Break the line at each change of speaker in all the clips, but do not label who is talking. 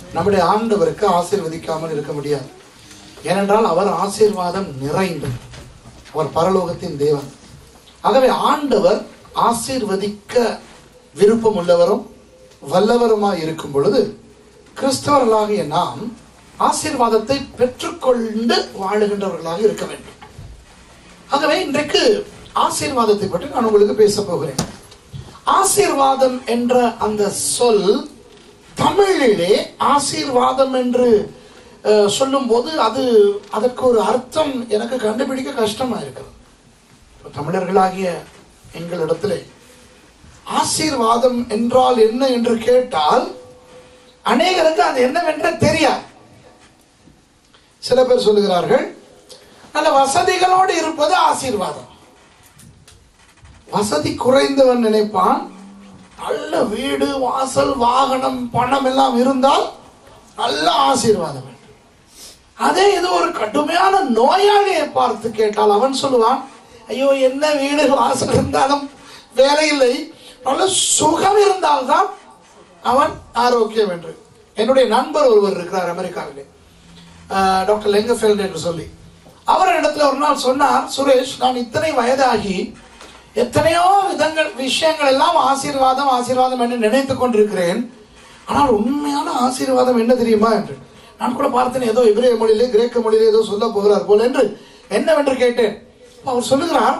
நம்முடைய ஆண்டவருக்கு ஆசீர்வதிக்காமல் இருக்க முடியாது. ஏனென்றால் அவர் ஆசீர்வாதம் நிறைந்த அவர் பரலோகத்தின் தேவன். ஆகவே ஆண்டவர் ஆசீர்வதிக்க விருப்பம் உள்ளவரும் வல்லவருமாய் இருக்கும் பொழுது கிறிஸ்தவர்களாகிய நாம் ஆசீர்வாதத்தை பெற்றுக்கொண்டு வாழுகின்றவர்களாக இருக்க வேண்டும். ஆகவே இன்றைக்கு ஆசீர்வாதத்தை பற்றி நான் உங்களுக்கு பேச போகிறேன். ஆசீர்வாதம் என்ற அந்த சொல் தமிழிலே ஆசீர்வாதம் என்று சொல்லும் போது அதற்கு ஒரு அர்த்தம் எனக்கு கண்டுபிடிக்க கஷ்டமா இருக்கிறது. தமிழர்களாகிய எங்களிடத்திலே ஆசீர்வாதம் என்றால் என்ன என்று கேட்டால் அநேகருக்கு அது என்னவென்று தெரியாது. சில பேர் சொல்லுகிறார்கள், நல்ல வசதிகளோடு இருப்பது ஆசீர்வாதம். வசதி குறைந்தவன் நினைப்பான், நல்ல வீடு வாசல் வாகனம் பணம் எல்லாம் இருந்தால் நல்ல ஆசீர்வாதம். அதே இது ஒரு கடுமையான நோயாளியை பார்த்து கேட்டால் அவன் சொல்லுவான், ஐயோ என்ன வீடு வாசல் இருந்தாலும் வேலை இல்லை, நல்ல சுகம் இருந்தால்தான் அவன் ஆரோக்கியம் என்று. என்னுடைய நண்பர் ஒருவர் இருக்கிறார் அமெரிக்காவிலே, டாக்டர் லெங்கஃபெல்ட் என்று சொல்லி. அவர் இடத்துல ஒரு நாள் சொன்னார், சுரேஷ், நான் இத்தனை வயதாகி எத்தனையோ விஷயங்கள் எல்லாம் ஆசீர்வாதம் ஆசீர்வாதம் என்று நினைத்துக் கொண்டிருக்கிறேன், ஆனால் உண்மையான ஆசீர்வாதம் என்ன தெரியுமா என்று நான் கூட பார்த்தேன். ஏதோ எபிரேய மொழியிலே கிரேக்க மொழியிலே ஏதோ சொல்ல போகிறார் போல என்று என்னவென்று கேட்டேன். அவர் சொல்லுகிறார்,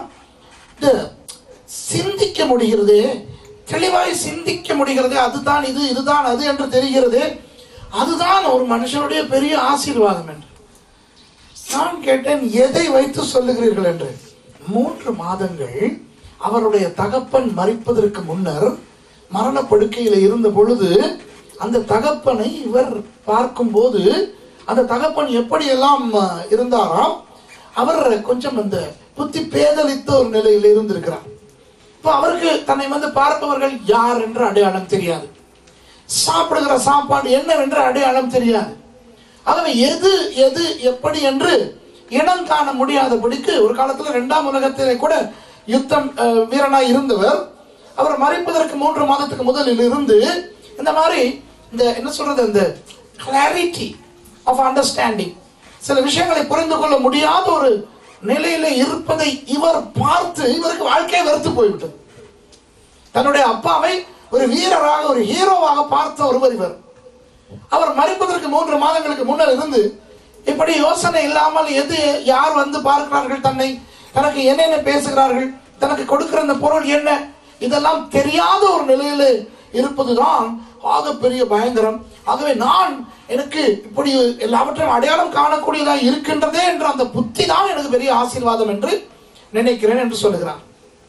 சிந்திக்க முடிகிறதே, தெளிவாய் சிந்திக்க முடிகிறதே, அதுதான் இது இதுதான் அது என்று தெரிகிறது, அதுதான் ஒரு மனுஷனுடைய பெரிய ஆசீர்வாதம் என்று. நான் கேட்டேன், எதை வைத்து சொல்லுகிறீர்கள் என்று. 3 மாதங்கள் அவருடைய தகப்பன் மரிப்பதற்கு முன்னர் மரணப்படுக்கையில் இருந்த பொழுது அந்த தகப்பனை இவர் பார்க்கும் போது அந்த தகப்பன் எப்படியெல்லாம் இருந்தாராம், அவர் கொஞ்சம் அந்த புத்தி பேதலித்த ஒரு நிலையில் இருந்திருக்கிறார். இப்போ அவருக்கு தன்னை பார்ப்பவர்கள் யார் என்று அடையாளம் தெரியாது, சாப்பிடுகிற சாப்பாடு என்னவென்று அடையாளம் தெரியாது. ஆகவே எது எது எப்படி என்று இனம் காண முடியாதபடிக்கு ஒரு காலத்தில் 2ஆம் உலகத்திலே கூட யுத்தம் வீரனாய் இருந்தவர். அவர் மறைப்பதற்கு 3 மாதத்துக்கு முதலில் இருந்து இந்த மாதிரி இந்த என்ன சொல்றது, இந்த கிளாரிட்டி ஆஃப் அண்டர்ஸ்டாண்டிங், சில விஷயங்களை புரிந்து கொள்ள முடியாத ஒரு நிலையில இருப்பதை இவர் பார்த்து இவருக்கு வாழ்க்கையை வெறுத்து போய்விட்டது. தன்னுடைய அப்பாவை ஒரு வீரராக ஒரு ஹீரோவாக பார்த்த ஒருவர் இவர். அவர் மரிப்பதற்கு 3 மாதங்களுக்கு முன்னர் இருந்து இப்படி யோசனை இல்லாமல் எது யார் பார்க்கிறார்கள், தனக்கு என்னென்ன பேசுகிறார்கள், தனக்கு கொடுக்கிற அந்த பொருள் என்ன, இதெல்லாம் தெரியாத ஒரு நிலையில இருப்பதுதான் ஆக பெரிய பயங்கரம். ஆகவே எனக்கு இப்படி எல்லாவற்றையும் அடையாளம் காணக்கூடியதாக இருக்கின்றதே என்ற அந்த புத்தி தான் எனக்கு பெரிய ஆசீர்வாதம் என்று நினைக்கிறேன் என்று சொல்லுகிறார்.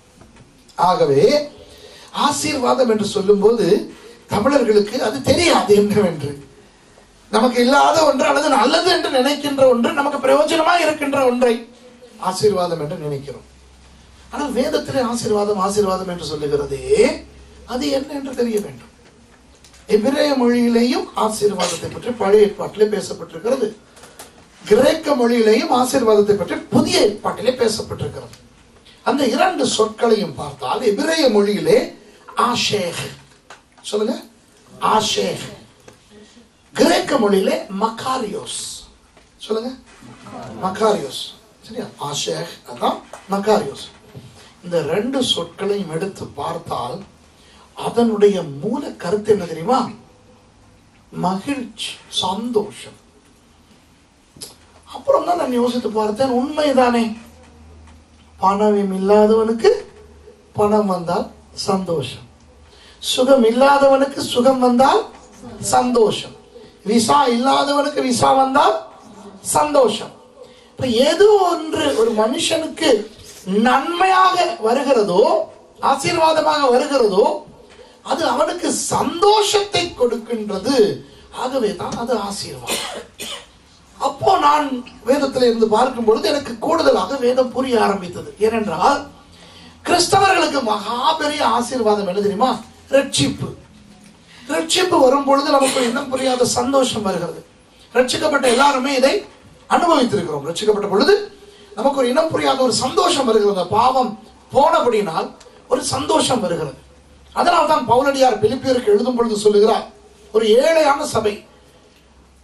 ஆகவே ஆசீர்வாதம் என்று சொல்லும் போது தமிழர்களுக்கு அது தெரியாது என்னவென்று. நமக்கு இல்லாத ஒன்று அல்லது நல்லது என்று நினைக்கின்ற ஒன்று, நமக்கு பிரயோஜனமாக இருக்கின்ற ஒன்றை ஆசீர்வாதம் என்று நினைக்கிறோம். ஆனால் வேதத்திலே ஆசீர்வாதம் ஆசீர்வாதம் என்று சொல்லுகிறதே அது என்ன என்று தெரிய வேண்டும். எபிரேய மொழியிலேயும் ஆசீர்வாதத்தை பற்றி பழைய ஏற்பாட்டிலே பேசப்பட்டிருக்கிறது, கிரேக்க மொழியிலேயும் ஆசீர்வாதத்தை பற்றி புதிய ஏற்பாட்டிலே பேசப்பட்டிருக்கிறது. அந்த 2 சொற்களையும் பார்த்தால் எபிரேய மொழியிலே ஆஷேர், சொல்லுங்க ஆஷேர், கிரேக்க மொழியிலே மக்காரியோஸ், சொல்லுங்க மக்காரியோஸ், சரியா? ஆஷேர் அதான் மக்காரியோஸ். இந்த 2 சொற்களையும் எடுத்து பார்த்தால் அதனுடைய மூல கருத்து என்ன தெரியுமா? மகிழ்ச்சி, சந்தோஷம். அப்புறம் தான் நான் யோசித்து பார்த்தேன், உண்மைதானே, பணம் இல்லாதவனுக்கு பணம் வந்தால் சந்தோஷம், சுகம் இல்லாதவனுக்கு சுகம் வந்தால் சந்தோஷம், விசா இல்லாதவனுக்கு விசா வந்தால் சந்தோஷம். இப்ப எது ஒன்று ஒரு மனுஷனுக்கு நன்மையாக வருகிறதோ, ஆசீர்வாதமாக வருகிறதோ, அது அவனுக்கு சந்தோஷத்தை கொடுக்கின்றது. ஆகவே தான் அது ஆசீர்வாதம். அப்போ நான் வேதத்தில் இருந்து பார்க்கும் பொழுது எனக்கு கூடுதலாக வேதம் புரிய ஆரம்பித்தது. ஏனென்றால் கிறிஸ்தவர்களுக்கு மகா பெரிய ஆசீர்வாதம் என்ன தெரியுமா? ரட்சிப்பு. ரட்சிப்பு வரும் பொழுது நமக்கு இன்னும் புரியாத சந்தோஷம் வருகிறது. ரட்சிக்கப்பட்ட எல்லாருமே இதை அனுபவித்திருக்கிறோம். ரட்சிக்கப்பட்ட பொழுது நமக்கு ஒரு இனம் புரியாத ஒரு சந்தோஷம் வருகிறது. பாவம் போனபடினால் ஒரு சந்தோஷம் வருகிறது. அதனால் தான் பவுலடியார் பிலிப்பியருக்கு எழுதும் பொழுது சொல்லுகிறார், ஒரு ஏழையான சபை,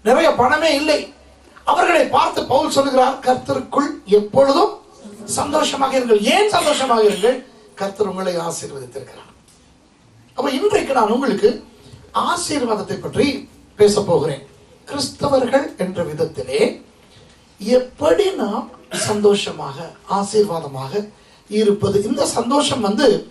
நிறைய பணமே இல்லை. அவர்களை பார்த்து பவுல் சொல்லுகிறார், கர்த்தருக்குள் எப்பொழுதும் சந்தோஷமாக இருங்கள். ஏன் சந்தோஷமாக இருங்கள்? கர்த்தர் உங்களை ஆசீர்வதித்திருக்கிறார். அப்ப இன்றைக்கு நான் உங்களுக்கு ஆசீர்வாதத்தை பற்றி பேச போகிறேன். கிறிஸ்தவர்கள் என்ற விதத்திலே எப்படி நாம் சந்தோஷமாக ஆசீர்வாதமாக இருப்பது. இந்த சந்தோஷம்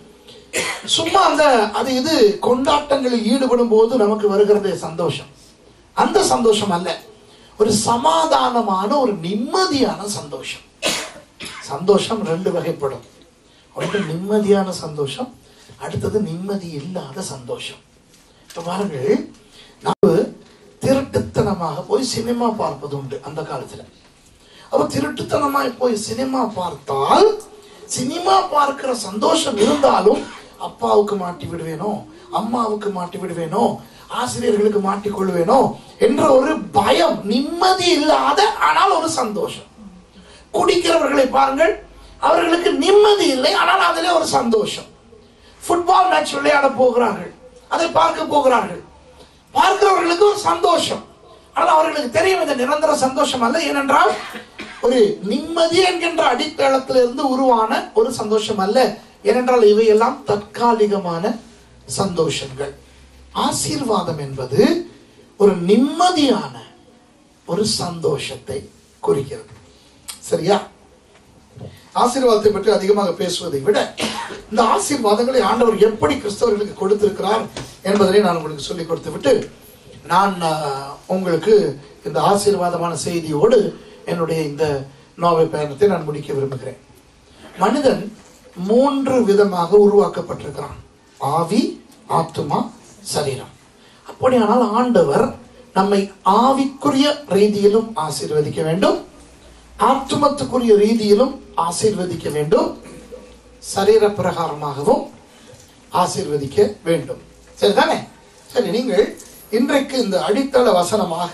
சும்மா அது இது கொண்டாட்டங்களில் ஈடுபடும் போது நமக்கு வருகிறது சந்தோஷம். அந்த சந்தோஷம் அல்ல, ஒரு சமாதானமான ஒரு நிம்மதியான சந்தோஷம். சந்தோஷம் ரெண்டு வகைப்படும். ஒன்று நிம்மதியான சந்தோஷம், அடுத்தது நிம்மதி இல்லாத சந்தோஷம். பாருங்கள், நாம் திருட்டுத்தனமாக போய் சினிமா பார்ப்பது உண்டு அந்த காலத்துல. அப்ப திருட்டுத்தனமாய் போய் சினிமா பார்த்தால், சினிமா பார்க்கிற சந்தோஷம் இருந்தாலும் அப்பாவுக்கு மாட்டி விடுவேனோ, அம்மாவுக்கு மாட்டி விடுவேனோ, ஆசிரியர்களுக்கு மாட்டிக்கொள்வேனோ என்ற ஒரு பயம், நிம்மதி இல்லாத ஆனால் ஒரு சந்தோஷம். குடிக்கிறவர்களை பாருங்கள், அவர்களுக்கு நிம்மதி இல்லை, ஆனால் அதிலே ஒரு சந்தோஷம். ஃபுட்பால் மேட்ச் விளையாட போகிறார்கள், அதை பார்க்க போகிறார்கள், பார்க்கிறவர்களுக்கு ஒரு சந்தோஷம். ஆனால் அவர்களுக்கு தெரியும் இது நிரந்தர சந்தோஷம் அல்ல. ஏனென்றால் ஒரு நிம்மதி என்கின்ற அடித்தளத்திலிருந்து உருவான ஒரு சந்தோஷம் அல்ல. ஏனென்றால் இவையெல்லாம் தற்காலிகமான சந்தோஷங்கள். ஆசீர்வாதம் என்பது ஒரு நிம்மதியான ஒரு சந்தோஷத்தை குறிக்கிறது. சரியா? ஆசீர்வாதத்தை பற்றி அதிகமாக பேசுவதை விட இந்த ஆசீர்வாதங்களை ஆண்டவர் எப்படி கிறிஸ்தவர்களுக்கு கொடுத்திருக்கிறார் என்பதை நான் உங்களுக்கு சொல்லிக் கொடுத்து விட்டு நான் உங்களுக்கு இந்த ஆசீர்வாதமான செய்தியோடு என்னுடைய இந்த நோவை பயணத்தை நான் முடிக்க விரும்புகிறேன். மனிதன் 3 விதமாக உருவாக்கப்பட்டிருக்கிறான்: ஆவி, ஆத்துமா, சரீரம். அப்படியானால் ஆண்டவர் நம்மை ஆவிக்குரிய ரீதியிலும் ஆசீர்வதிக்க வேண்டும், ஆத்துமத்துக்குரிய ரீதியிலும் ஆசீர்வதிக்க வேண்டும், சரீர பிரகாரமாகவும் ஆசீர்வதிக்க வேண்டும். சரிதானே? சரி, நீங்கள் இன்றைக்கு இந்த அடித்தள வசனமாக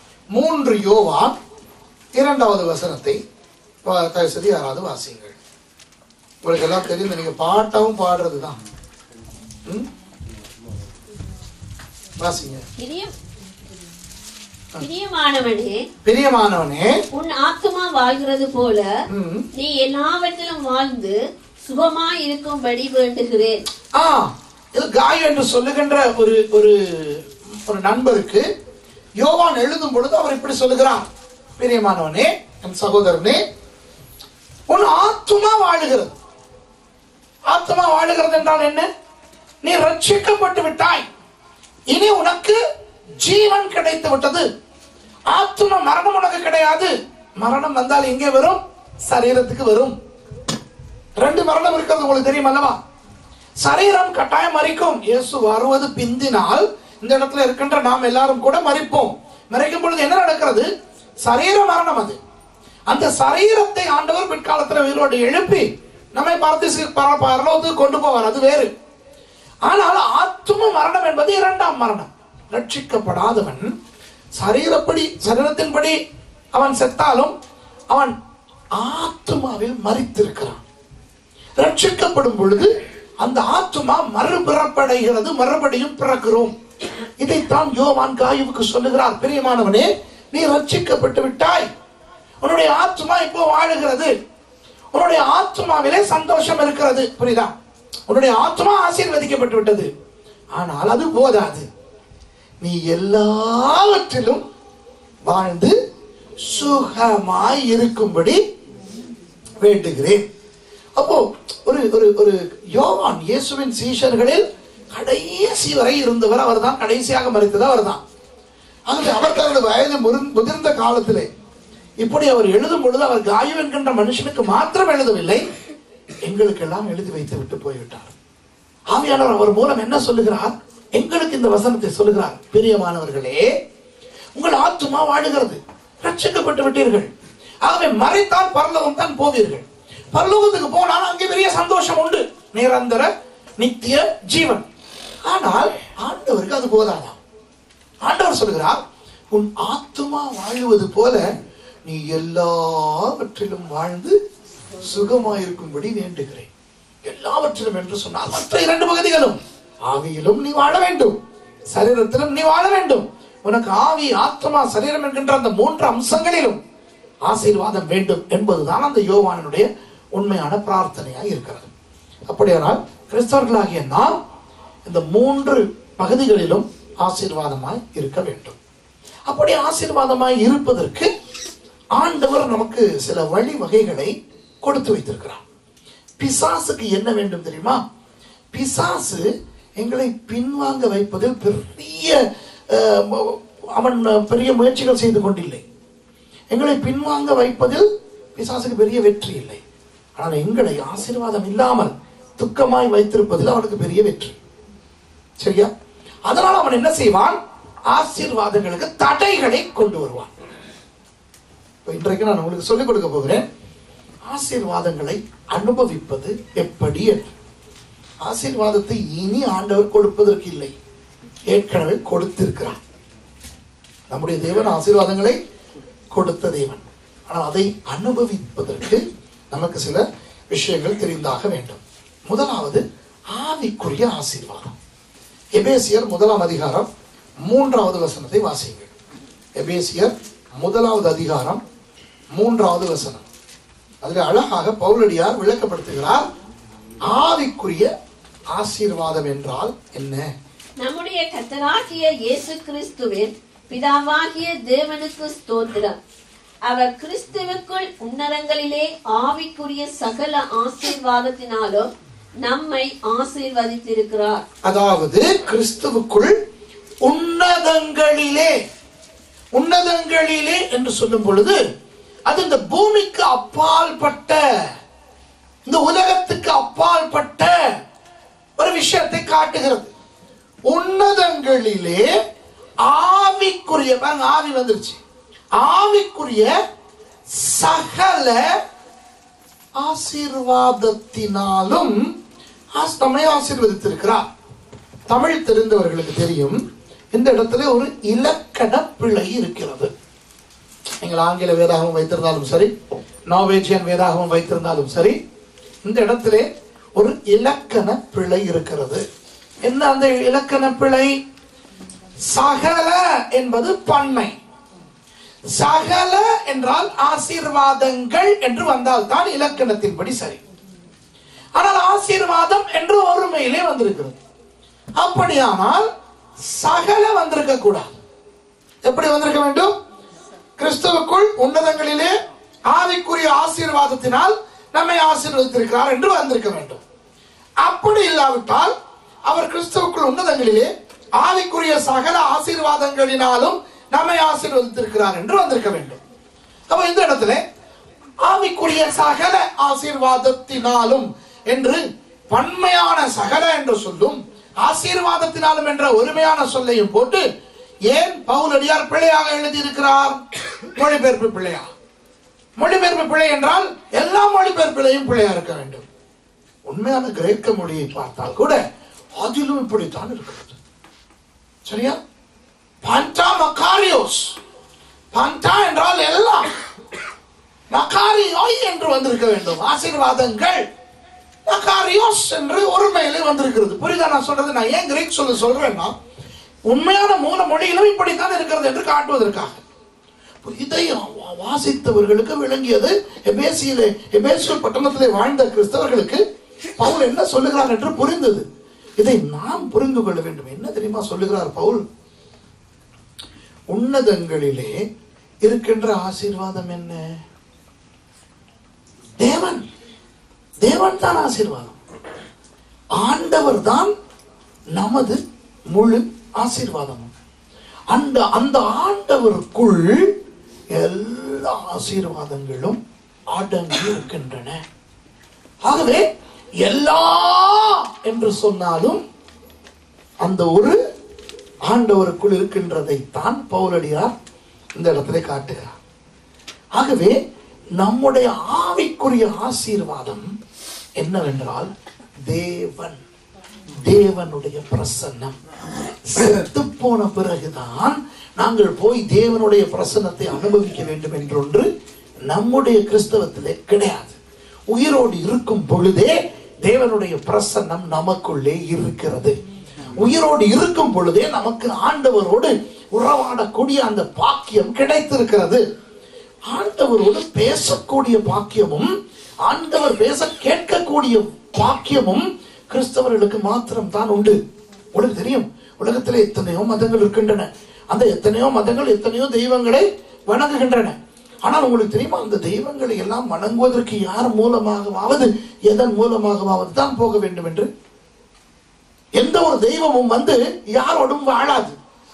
3 யோவான் 2வது வசனத்தை தயவு செய்து யாராவது வாசியுங்கள். உங்களுக்கு எல்லாம் தெரியும், நீங்க பாட்டாவும் பாடுறதுதான். வாசிங்க. பிரியமானவனே,
உன் ஆத்துமா வாழ்கிறது போல நீ எல்லாவற்றிலும் வாழ்ந்து சுகமாய் இருக்கும்படி வேண்டுகிறேன்.
காய் என்று சொல்லுகின்ற ஒரு நண்பருக்கு யோவான் எழுதும் பொழுது அவர் இப்படி சொல்லுகிறார்: பிரியமானவனே, என் சகோதரனே, உன் ஆத்துமா வாழுகிறது. ஆத்துமா வாழுகிறது என்றால் என்ன? நீ ரட்சிக்கப்பட்டு விட்டாய், இனி உனக்கு ஜீவன் கிடைத்து விட்டது. ஆத்தும மரணம் உனக்கு கிடையாது. மரணம் வந்தால் எங்கே வரும்? சரீரத்துக்கு வரும். 2 மரணம் இருக்கிறது உங்களுக்கு தெரியும் அல்லவா? சரீரம் கட்டாயம் மரிக்கும். இயேசு வருவது பிந்தினால் இந்த இடத்துல இருக்கின்ற நாம் எல்லாரும் கூட மரிப்போம். மரிக்கும் பொழுது என்ன நடக்கிறது? சரீர மரணம். அது அந்த சரீரத்தை ஆண்டவர் பிற்காலத்தில் உயிரோடு எழுப்பி நம்மை பரலோகத்துக்கு கொண்டு போவார். அது வேறு. ஆனால் ஆத்தும மரணம் என்பது 2ஆம் மரணம். ரட்சிக்கப்படாதவன் சரீரத்தின்படி அவன் செத்தாலும் அவன் ஆத்துமாவில் மரித்திருக்கிறான். ரட்சிக்கப்படும் பொழுது அந்த ஆத்துமா மறுபிறப்படைகிறது, மறுபடியும் பிறக்கிறோம். இதைத்தான் யோவான் காயுவுக்கு சொல்லுகிறார்: பிரியமானவனே, நீ ரட்சிக்கப்பட்டு விட்டாய், உன்னுடைய ஆத்துமா இப்போ வாழுகிறது, உன்னுடைய ஆத்துமாவிலே சந்தோஷம் இருக்கிறது. புரியுதா? உன்னுடைய ஆத்துமா ஆசீர்வதிக்கப்பட்டு விட்டது. ஆனால் அது போதாது, நீ எல்லாவற்றிலும் வாழ்ந்து சுகமாய் இருக்கும்படி வேண்டுகிறேன். அப்போ ஒரு யோவான் இயேசுவின் சீஷர்களில் கடைசி வரை இருந்தவர் அவர் தான். கடைசியாக மரித்தது அவர் தான். அவர் தனது வயது முதிர்ந்த காலத்திலே இப்படி அவர் எழுதும் பொழுது அவர் காயு என்கின்ற மனுஷனுக்கு மாத்திரம் எழுதவில்லை, எங்களுக்கெல்லாம் எழுதி வைத்து விட்டு போய்விட்டார். ஆவியானவர் அவர் மூலம் என்ன சொல்லுகிறார்? எங்களுக்கு இந்த வசனத்தை சொல்லுகிறார்: பிரியமானவர்களே, உங்கள் ஆத்துமா வாழுகிறது, ரட்சிக்கப்பட்டு விட்டீர்கள், ஆகவே மறைத்தால் பரலோகம் தான் போவீர்கள். பரலோகத்துக்கு போனால் அங்கே பெரிய சந்தோஷம் உண்டு, நிரந்தர நித்திய ஜீவன். ஆனால் ஆண்டவருக்கு அது போதாதான். ஆண்டவர் சொல்லுகிறார்: உன் ஆத்துமா வாழுவது போல நீ எல்லாவற்றிலும் வாழ்ந்து சுகமாயிருக்கும்படி வேண்டுகிறேன். எல்லாவற்றிலும் என்று சொன்னால் மற்ற 2 பகுதிகளும், ஆவியிலும் நீ வாழ வேண்டும், சரீரத்திலும் நீ வாழ வேண்டும், உனக்கு ஆவி, ஆத்மா, சரீரம் என்கின்ற அந்த 3 அம்சங்களிலும் ஆசீர்வாதம் வேண்டும் என்பதுதான் அந்த யோவானுடைய உண்மையான பிரார்த்தனையாக இருக்கிறது. அப்படியானால் கிறிஸ்தவர்களாகிய நாம் இந்த 3 பகுதிகளிலும் ஆசீர்வாதமாய் இருக்க வேண்டும். அப்படி ஆசீர்வாதமாய் இருப்பதற்கு ஆண்டவர் நமக்கு சில வழிவகைகளை கொடுத்து வைத்திருக்கிறார். பிசாசுக்கு என்ன வேண்டும் தெரியுமா? பிசாசு எங்களை பின்வாங்க வைப்பதில் அவன் பெரிய முயற்சிகள் செய்து கொண்டில்லை. எங்களை பின்வாங்க வைப்பதில் பிசாசுக்கு பெரிய வெற்றி இல்லை. ஆனால் எங்களை ஆசீர்வாதம் இல்லாமல் துக்கமாய் வைத்திருப்பதில் அவனுக்கு பெரிய வெற்றி. சரியா? அதனால அவன் என்ன செய்வான்? ஆசீர்வாதங்களுக்கு தடைகளை கொண்டு வருவான். இன்றைக்கு நான் உங்களுக்கு சொல்லிக் கொடுக்க போகிறேன், ஆசீர்வாதங்களை அனுபவிப்பது எப்படி என்று. ஆசீர்வாதத்தை இனி ஆண்டவர் கொடுப்பதற்கு இல்லை, ஏற்கனவே கொடுத்திருக்கிறார். நம்முடைய தேவன் ஆசீர்வாதங்களை கொடுத்த தேவன். ஆனால் அதை அனுபவிப்பதற்கு நமக்கு சில விஷயங்கள் தெரிந்தாக வேண்டும். முதலாவது ஆவிக்குரிய ஆசீர்வாதம். எபேசியர் 1ஆம் அதிகாரம் 3வது வசனத்தை வாசியுங்கள். எபேசியர் 1வது அதிகாரம் 3வது வசனம். அதில் அழகாக பவுலடியார் விளக்கப்படுத்துகிறார். ஆவிக்குரிய ஆசீர்வாதம் என்றால் என்ன?
நம்முடைய கர்த்தராகிய இயேசு கிறிஸ்துவின் பிதாவாகிய தேவனுக்கு ஸ்தோத்திரம். அவர் கிறிஸ்துவுக்குள் உன்னதங்களிலே ஆவிக்குரிய சகல ஆசீர்வாதத்தினாலும் நம்மை ஆசீர்வதித்திருக்கிறார். அதாவது
கிறிஸ்துவுக்குள் உன்னதங்களிலே, உன்னதங்களிலே என்று சொல்லும் பொழுது அது இந்த பூமிக்கு அப்பால்பட்ட, இந்த உலகத்துக்கு அப்பால்பட்ட ஒரு விஷயத்தை காட்டுகிறது. உன்னதங்களிலே ஆவிக்குரிய, ஆவி வந்துருச்சு, ஆவிக்குரிய சகல ஆசீர்வாதத்தினாலும் நம்மை ஆசீர்வதித்திருக்கிறார். தமிழ் தெரிந்தவர்களுக்கு தெரியும், இந்த இடத்துல ஒரு இலக்கண பிழை இருக்கிறது. நீங்கள் ஆங்கில வேதாகமம் வைத்திருந்தாலும் சரி, நார்வேஜியன் வேதாகமம் வைத்திருந்தாலும் சரி, இந்த இடத்திலே ஒரு இலக்கண பிழை இருக்கிறது. என்ன அந்த இலக்கண பிழை? சகல என்பது பன்மை, சகல என்றால் ஆசீர்வாதங்கள் என்று வந்தால் தான் இலக்கணத்தின்படி சரி. ஆனால் ஆசீர்வாதம் என்று ஒருமையிலே வந்திருக்கிறது. அப்படியானால் சகல வந்திருக்க கூடாது. எப்படி வந்திருக்க வேண்டும்? கிறிஸ்துவுக்குள் உன்னதங்களிலே ஆவிக்குரிய ஆசீர்வாதத்தினால் நம்மை ஆசீர்வதித்திருக்கிறார் என்று வந்திருக்க வேண்டும். அப்படி இல்லாவிட்டால் அவர் கிறிஸ்துவுக்குள் உன்னதங்களிலே ஆவிக்குரிய சகல ஆசீர்வாதங்களினாலும் நம்மை ஆசீர்வதித்திருக்கிறார் என்று வந்திருக்க வேண்டும். அப்ப இந்த இடத்துல ஆவிக்குரிய சகல ஆசீர்வாதத்தினாலும் என்று பன்மையான சகல என்று சொல்லும், ஆசீர்வாதத்தினாலும் என்ற ஒருமையான சொல்லையும் போட்டு ஏன் பவுலடியார் பிழையாக எழுதியிருக்கிறார்? மொழிபெயர்ப்பு பிழையா? மொழிபெயர்ப்பு பிழை என்றால் எல்லா மொழிபெயர்ப்பிலையும் பிழையா இருக்க வேண்டும். உண்மையான கிரேக்க மொழியை பார்த்தால் கூட அதிலும் இப்படித்தான் இருக்கிறது. சரியா? பாண்டா மக்காரியோஸ், பாண்டா என்றால் எல்லாம், மக்காரியோய் என்று வந்திருக்க வேண்டும். ஆசீர்வாதங்கள் மக்காரியோஸ் என்று ஒருமையிலே வந்திருக்கிறது. புரியுதா நான் சொல்றது? நான் ஏன் கிரேக் சொல்றேன்னா, உண்மையான மூல மொழியிலும் இப்படித்தான் இருக்கிறது என்று காட்டுவதற்காக. இதை வாசித்தவர்களுக்கு விளங்கியது. எபேசியர் பட்டணத்திலே வாழ்ந்த கிறிஸ்தவர்களுக்கு பவுல் என்ன சொல்லுகிறார் என்று புரிந்தது. இதை நாம் புரிந்து கொள்ள வேண்டும். என்ன தெரியுமா சொல்லுகிறார் பவுல்? உன்னதங்களிலே இருக்கின்ற ஆசீர்வாதம் என்ன? தேவன், தேவன் தான் ஆசீர்வாதம். ஆண்டவர் தான் நமது முழு ஆசீர்வாதமும். அந்த ஆண்டவருக்குள் எல்லா ஆசீர்வாதங்களும் அடங்கி இருக்கின்றன. ஆகவே எல்லா என்று சொன்னாலும் அந்த ஒரு ஆண்டவருக்குள் இருக்கின்றதை தான் பவுலடியார் இந்த இடத்துல காட்டுகிறார். ஆகவே நம்முடைய ஆவிக்குரிய ஆசீர்வாதம் என்னவென்றால் தேவன், தேவனுடைய பிரசன்னம். செத்து போன பிறகுதான் நாங்கள் போய் தேவனுடைய பிரசன்னத்தை அனுபவிக்க வேண்டும் என்றொன்று நம்முடைய கிறிஸ்தவத்திலே கிடையாது. உயிரோடு இருக்கும் பொழுதே தேவனுடைய பிரசன்னம் நமக்குள்ளே இருக்கிறது. உயிரோடு இருக்கும் பொழுதே நமக்கு ஆண்டவரோடு உறவாடக்கூடிய அந்த பாக்கியம் கிடைத்திருக்கிறது. ஆண்டவரோடு பேசக்கூடிய பாக்கியமும் ஆண்டவர் பேச கேட்கக்கூடிய பாக்கியமும் கிறிஸ்தவர்களுக்கு மாத்திரம் தான் உண்டு. உங்களுக்கு தெரியும், உலகத்திலே எத்தனையோ மதங்கள் இருக்கின்றன. அந்த எத்தனையோ மதங்கள் எத்தனையோ தெய்வங்களை வணங்குகின்றன. ஆனால் உங்களுக்கு தெரியுமா, அந்த தெய்வங்களை எல்லாம் வணங்குவதற்கு யார் மூலமாகவாவது எதன் மூலமாகவாவது தான் போக வேண்டும் என்று? எந்த ஒரு தெய்வமும் வந்து யாரோடும் வாழாது.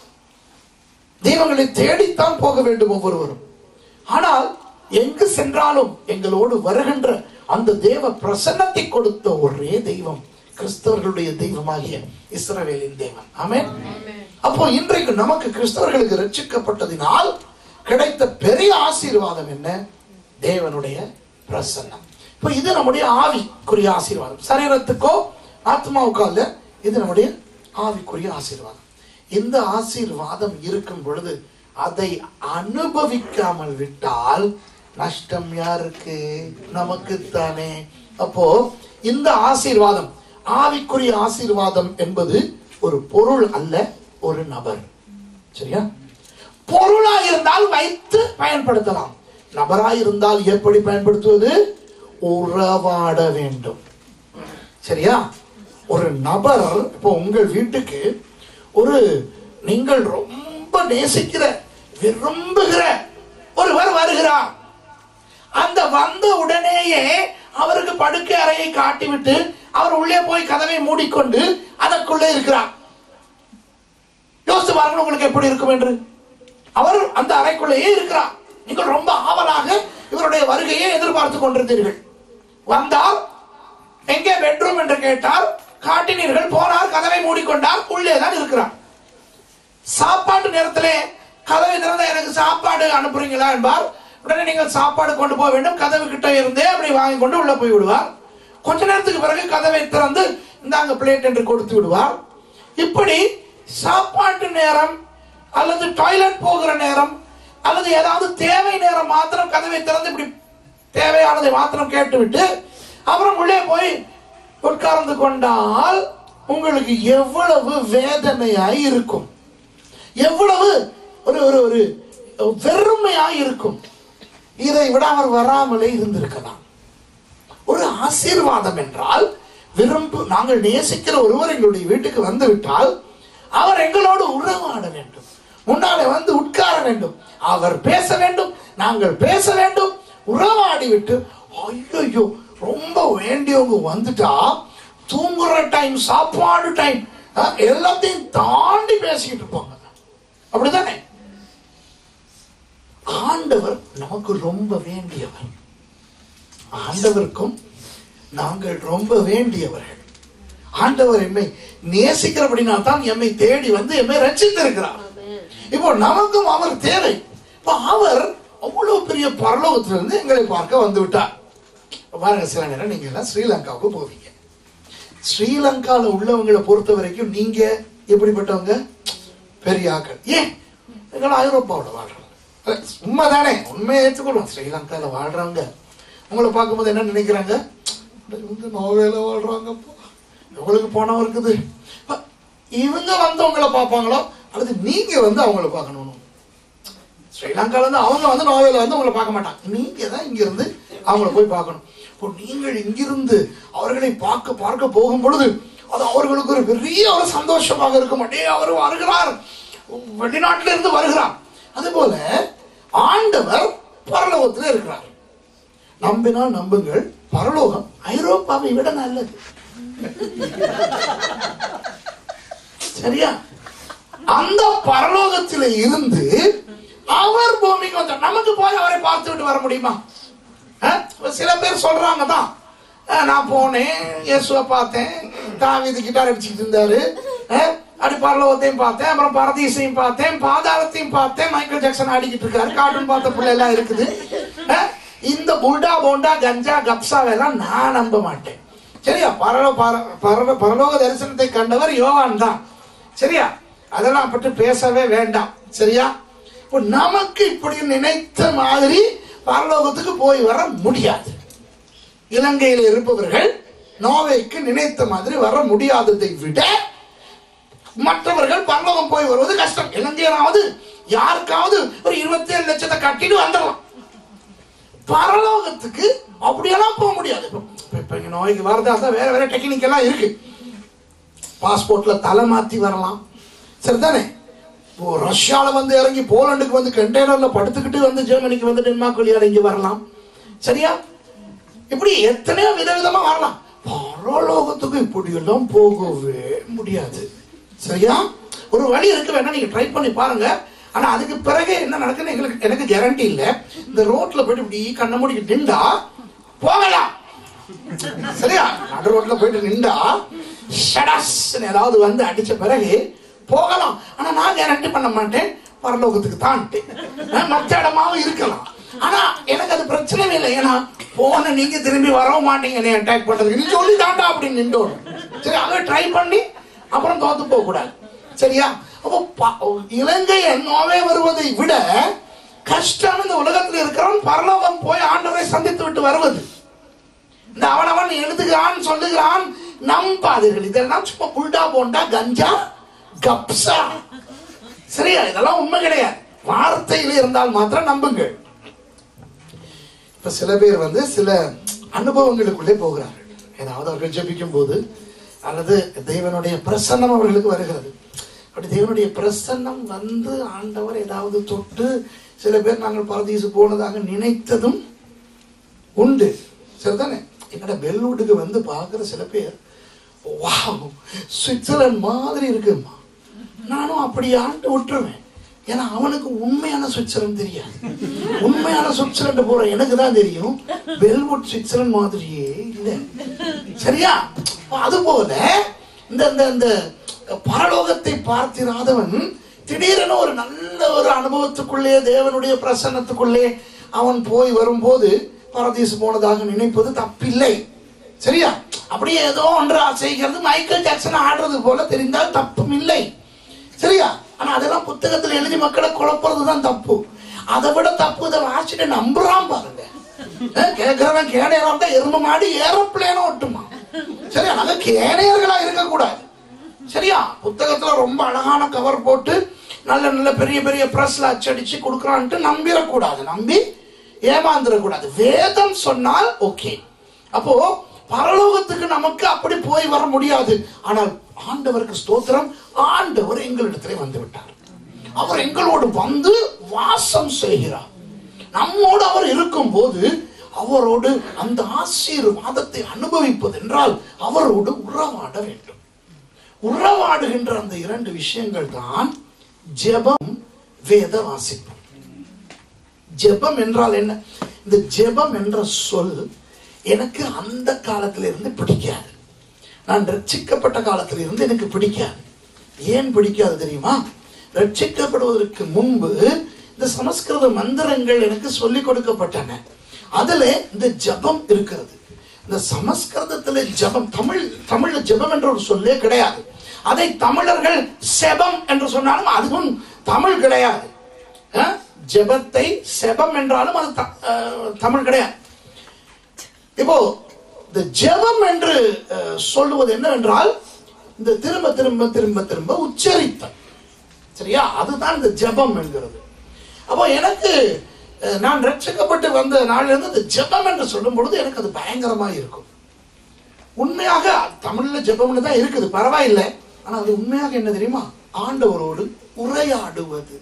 தெய்வங்களை தேடித்தான் போக வேண்டும் ஒவ்வொருவரும். ஆனால் எங்கு சென்றாலும் எங்களோடு வருகின்ற அந்த தேவ பிரசன்னத்தை கொடுத்த ஒரே தெய்வம் கிறிஸ்தவர்களுடைய தெய்வமாகிய இஸ்ரவேலின் தேவன். ஆமென். அப்போ இன்றைக்கு நமக்கு கிறிஸ்தவர்களுக்கு ரட்சிக்கப்பட்டதினால் கிடைத்த பெரிய ஆசீர்வாதம் என்ன? தேவனுடைய பிரசன்னம். இப்போ இது நம்முடைய ஆவிக்குரிய ஆசீர்வாதம். சரீரத்துக்கோ ஆத்மாவுக்கோ அல்ல, இது நம்முடைய ஆவிக்குரிய ஆசீர்வாதம். இந்த ஆசீர்வாதம் இருக்கும் பொழுது அதை அனுபவிக்காமல் விட்டால் நஷ்டம் யாருக்கு? நமக்கு தானே. அப்போ இந்த ஆசீர்வாதம், ஆவிக்குரிய ஆசீர்வாதம் என்பது ஒரு பொருள் அல்ல, ஒரு நபர். சரியா? பொருளா இருந்தால் வைத்து பயன்படுத்தலாம். நபராய் இருந்தால் எப்படி பயன்படுத்துவது? உறவாட வேண்டும். சரியா? ஒரு நபர், இப்போ உங்கள் வீட்டுக்கு ஒரு நீங்கள் ரொம்ப நேசிக்கிற விரும்புகிற ஒருவர் வருகிறார். அந்த வந்த உடனேயே அவருக்கு படுக்கை அறையை காட்டிவிட்டு அவர் உள்ளே போய் கதவை மூடிக்கொண்டு அதற்குள்ளே இருக்கிறார். யோசித்து பாருங்கள் உங்களுக்கு எப்படி இருக்கும் என்று. அவர் அந்த அறைக்குள்ளேயே இருக்கிறார். நீங்கள் ரொம்ப ஆவலாக இவருடைய வருகையை எதிர்பார்த்து கொண்டிருந்தீர்கள். வந்தார், எங்கே பெட்ரூம் என்று கேட்டார், காட்டினீர்கள், போனார், கதவை மூடிக்கொண்டார், உள்ளே தான் இருக்கிறார். சாப்பாட்டு நேரத்திலே கதவை திறந்த எனக்கு சாப்பாடு அனுப்புறீங்களா என்பார். உடனே நீங்கள் சாப்பாடு கொண்டு போக வேண்டும். கதவு கிட்ட இருந்தே அப்படி வாங்கி கொண்டு உள்ள போய் விடுவார். கொஞ்ச நேரத்துக்கு பிறகு கதவை திறந்து இந்தாங்க பிளேட் என்று கொடுத்து விடுவார். இப்படி சாப்பாட்டு நேரம் அல்லது டாய்லெட் போகிற நேரம் அல்லது ஏதாவது தேவை நேரம் மாத்திரம் கதவை திறந்து இப்படி தேவையானதை மாத்திரம் கேட்டுவிட்டு அப்புறம் உள்ளே போய் உட்கார்ந்து கொண்டால் உங்களுக்கு எவ்வளவு வேதனையாய் இருக்கும், எவ்வளவு ஒரு ஒரு ஒரு வெறுமையாய் இருக்கும். இதை விட அவர் வராமலே இருந்திருக்கலாம். ஒரு ஆசீர்வாதம் என்றால் நாங்கள் நேசிக்கிற ஒருவர் எங்களுடைய வீட்டுக்கு வந்து விட்டால் அவர் எங்களோடு உறவாட வேண்டும், முன்னாலே வந்து உட்கார வேண்டும், அவர் பேச வேண்டும், நாங்கள் பேச வேண்டும். உறவாடி விட்டு ஐயோ ரொம்ப வேண்டியவங்க வந்துட்டா தூங்குற டைம், சாப்பாடு டைம் எல்லாத்தையும் தாண்டி பேசிக்கிட்டு இருப்பாங்க. அப்படித்தானே? ஆண்டவர் நமக்கு ரொம்ப வேண்டியவர். ஆண்டவருக்கும் நாங்கள் ரொம்ப வேண்டியவர்கள். ஆண்டவர் எம்மை நேசிக்கிறபடினா தான் எம்மை தேடி வந்து எம்மை ரட்சித்திருக்கிறார். இப்போ நமக்கும் அவர் தேவை. இப்போ அவர் அவ்வளவு பெரிய பரலோகத்திலிருந்து எங்களை பார்க்க வந்து விட்டார். பாருங்க, சில நேரம் நீங்க எல்லாம் ஸ்ரீலங்காவுக்கு போவீங்க. ஸ்ரீலங்கால உள்ளவங்களை பொறுத்த வரைக்கும் நீங்க எப்படிப்பட்டவங்க? பெரிய ஆக்கள். ஏன் எங்களை ஐரோப்பாவில் வாழ்றோம். உண்மைதானே? உண்மையை ஏற்றுக்கொள்வோம். ஸ்ரீலங்கால வாழ்றவங்க உங்களை பார்க்கும்போது என்ன நினைக்கிறாங்க? நோவேல வாழ்றாங்கப்பா, எவ்வளவு பணம் இருக்குது. இவங்க வந்து உங்களை பார்ப்பாங்களோ அல்லது நீங்க வந்து அவங்கள பார்க்கணும். ஸ்ரீலங்கால இருந்து அவங்க வந்து நோவேல வந்து உங்களை பார்க்க மாட்டாங்க. நீங்க தான் இங்க இருந்து அவங்கள போய் பார்க்கணும். இப்போ நீங்கள் இங்கிருந்து அவர்களை பார்க்க போகும் பொழுது அது அவர்களுக்கு ஒரு பெரிய ஒரு சந்தோஷமாக இருக்கும். அப்படியே அவர் வருகிறார், வெளிநாட்டில இருந்து வருகிறார். அதுபோல ஆண்டவர் பரலோகத்தில் இருக்கிறார். நம்பினால் நம்புங்கள், பரலோகம் ஐரோப்பாவை விட நல்லது. சரியா? அந்த பரலோகத்தில இருந்து அவர் பூமிக்கு வந்தார். நமக்கு போய் அவரை பார்த்து விட்டு வர முடியுமா? சில பேர் சொல்றாங்க தான், நான் போனேன், இயேசுவை பார்த்தேன், தாவீது கிட்டார் அடிச்சுட்டு இருந்தாரு, அப்படி பரலோகத்தையும் பார்த்தேன், அப்புறம் பரதீசையும் பார்த்தேன், பாதாளத்தையும் பார்த்தேன், மைக்கேல் ஜாக்சன் ஆடிக்கிட்டு இருக்காரு, கார்ட்டூன் பார்த்த பிள்ளை எல்லாம் இருக்குது. இந்த புல்டா போண்டா கஞ்சா கப்சாவெல்லாம் நான் நம்ப மாட்டேன். சரியா? பரலோக தரிசனத்தை கண்டவர் யோவான் தான். சரியா? அதெல்லாம் பற்றி பேசவே வேண்டாம். சரியா? நமக்கு இப்படி நினைத்த மாதிரி பரலோகத்துக்கு போய் வர முடியாது. இலங்கையில் இருப்பவர்கள் நோர்வேக்கு நினைத்த மாதிரி வர முடியாததை விட மற்றவர்கள் பரலோகம் போய் வருவது கஷ்டம். இலங்கையாவது யாருக்காவது ஒரு 27 லட்சத்தை கட்டிட்டு வந்துடலாம். பரலோகத்துக்கு அப்படியெல்லாம் போக முடியாது. இப்ப நோய்க்கு வரதா வேற வேற டெக்னிக் எல்லாம் இருக்கு. பாஸ்போர்ட்ல தலை மாத்தி வரலாம், சரிதானே? ரஷ்யால வந்து இறங்கி போலண்டுக்கு வந்து கண்டெய்னர்ல படுத்துக்கிட்டு வந்து ஜெர்மனிக்கு வந்து டென்மார்க் வழியா இறங்கி வரலாம், சரியா? இப்படி எத்தனையோ விதவிதமா வரலாம். பரலோகத்துக்கு இப்படி எல்லாம் போகவே முடியாது, சரியா? ஒரு வழி இருக்கு, வேணா நீங்க ட்ரை பண்ணி பாருங்க. ஆனா அதுக்கு பிறகு என்ன நடக்குன்னு எனக்கு கேரண்டி இல்ல. இந்த ரோட்ல போயிட்டு இப்படி கண்ண மூடிக்கிட்டு நின்றா போகலாம், சரியா? நடு ரோட்ல போயிட்டு நின்றா ஏதாவது வந்து அடிச்ச பிறகு போகலாம். ஆனா நான் கேரண்டி பண்ண மாட்டேன் பரலோகத்துக்கு தான். மற்ற இடமாவும் இருக்கலாம். ஆனா எனக்கு அது பிரச்சனை இல்லை. ஏன்னா போன நீங்க திரும்பி வரவும் மாட்டீங்க என்னை அட்டாக் பண்றதுக்கு. நீ சொல்லி தாண்டா அப்படின்னு நின்றோம், சரி? அதை ட்ரை பண்ணி அப்புறம் தோத்து போக கூடாது, சரியா? அப்போ இலங்கை நோவே வருவதை விட கஷ்டம் இந்த உலகத்தில் இருக்கிறவன் பரலோகம் போய் ஆண்டவரை சந்தித்து விட்டு வருவது. இந்த அவனவன் எழுதுகிறான் சொல்லுகிறான், நம்பாதீர்கள். இதெல்லாம் சும்மா புல்டா போண்டா கஞ்சா கப்சா, சரியா? இதெல்லாம் உண்மை கிடையாது. வார்த்தையில் இருந்தால் மாத்திரம் நம்புங்கள். இப்ப சில பேர் வந்து சில அனுபவங்களுக்குள்ளே போகிறார்கள். ஏதாவது அவர்கள் ஜெபிக்கும் போது அல்லது தேவனுடைய பிரசன்னம் அவர்களுக்கு வருகிறது. அப்படி தேவனுடைய பிரசன்னம் வந்து ஆண்டவர் ஏதாவது தொட்டு சில பேர் நாங்கள் பரதீசு போனதாக நினைத்ததும் உண்டு, சரிதானே? என்னோட பெல்வுட்டுக்கு வந்து பார்க்குற சில பேர், வாவ் சுவிட்சர்லாந்து மாதிரி இருக்குமா, நானும் அப்படி ஆண்டு விட்டுருவேன். ஏன்னா அவனுக்கு உண்மையான சுவிட்சர்லாந்து தெரியாது. உண்மையான சுவிட்சர்லாந்து போற எனக்கு தான் தெரியும், பெல்வுட் சுவிட்சர்லாந்து மாதிரியே இல்லை, சரியா? அதுபோல இந்த பரலோகத்தை பார்த்திராதவன் திடீரென ஒரு நல்ல ஒரு அனுபவத்துக்குள்ளே தேவனுடைய பிரசன்னத்துக்குள்ளே அவன் போய் வரும்போது பரதீசு போனதாக நினைப்பது தப்பில்லை, சரியா? அப்படியே ஏதோ ஒன்று செய்கிறது மைக்கேல் ஜாக்சன் ஆடுறது போல தெரிந்தால் தப்பும் இல்லை, சரியா? ஆனா அதெல்லாம் புத்தகத்தில் எழுதி மக்களை குழப்பறதுதான் தப்பு. அதை விட தப்பு இதை வாசிட்டு நம்புறான் பாருங்க. கேட்கிறவன் கேனையரா இருந்தா எரும மாடி ஏரோப்ளேனும் ஒட்டுமா, சரியா? அது கேனையர்களா இருக்கக்கூடாது, சரியா? புத்தகத்துல ரொம்ப அழகான கவர் போட்டு நல்ல நல்ல பெரிய பெரிய பிரஸ்ல அச்சடிச்சு கொடுக்கறான்ட்டு நம்பிடக்கூடாது, நம்பி ஏமாந்துடக்கூடாது. வேதம் சொன்னால் ஓகே. அப்போ பரலோகத்துக்கு நமக்கு அப்படி போய் வர முடியாது. ஆனால் ஆண்டவருக்கு ஸ்தோத்திரம், ஆண்டவர் எங்களிடத்திலே வந்து விட்டார். அவர் எங்களோடு வந்து வாசம் செய்கிறார். நம்மோடு அவர் இருக்கும் போது அவரோடு அந்த ஆசீர்வாதத்தை அனுபவிப்பது என்றால் அவரோடு உறவாட வேண்டும். உறவாடுகின்ற அந்த 2 விஷயங்கள் தான் ஜெபம், வேத வாசிப்பு. ஜெபம் என்றால் என்ன? இந்த ஜெபம் என்ற சொல் எனக்கு அந்த காலத்திலிருந்து பிடிக்காது. நான் ரட்சிக்கப்பட்ட காலத்திலிருந்து எனக்கு பிடிக்காது. ஏன் பிடிக்காது தெரியுமா? ரட்சிக்கப்படுவதற்கு முன்பு இந்த சமஸ்கிருத மந்திரங்கள் எனக்கு சொல்லிக் கொடுக்கப்பட்டன. அதுல இந்த ஜெபம் இருக்கிறது. இந்த சமஸ்கிருதத்துல ஜெபம், தமிழ்ல ஜெபம் என்ற ஒரு சொல்லே கிடையாது. அதை தமிழர்கள் செபம் என்று சொன்னாலும் அதுவும் தமிழ் கிடையாது. ஜெபத்தை செபம் என்றாலும் அது தமிழ் கிடையாது. இப்போ இந்த ஜெபம் என்று சொல்லுவது என்னவென்றால் இந்த திரும்ப திரும்ப திரும்ப திரும்ப உச்சரித்தல், சரியா? அதுதான் இந்த ஜெபம் என்கிறது. அப்போ எனக்கு நான் ரட்சிக்கப்பட்டு வந்த நாளிலிருந்து இந்த ஜெபம் என்று சொல்லும் பொழுது எனக்கு அது பயங்கரமா இருக்கும். உண்மையாக தமிழ்ல ஜெபம்னு தான் இருக்குது, பரவாயில்லை. ஆனா அது உண்மையாக என்ன தெரியுமா? ஆண்டவரோடு உரையாடுவது.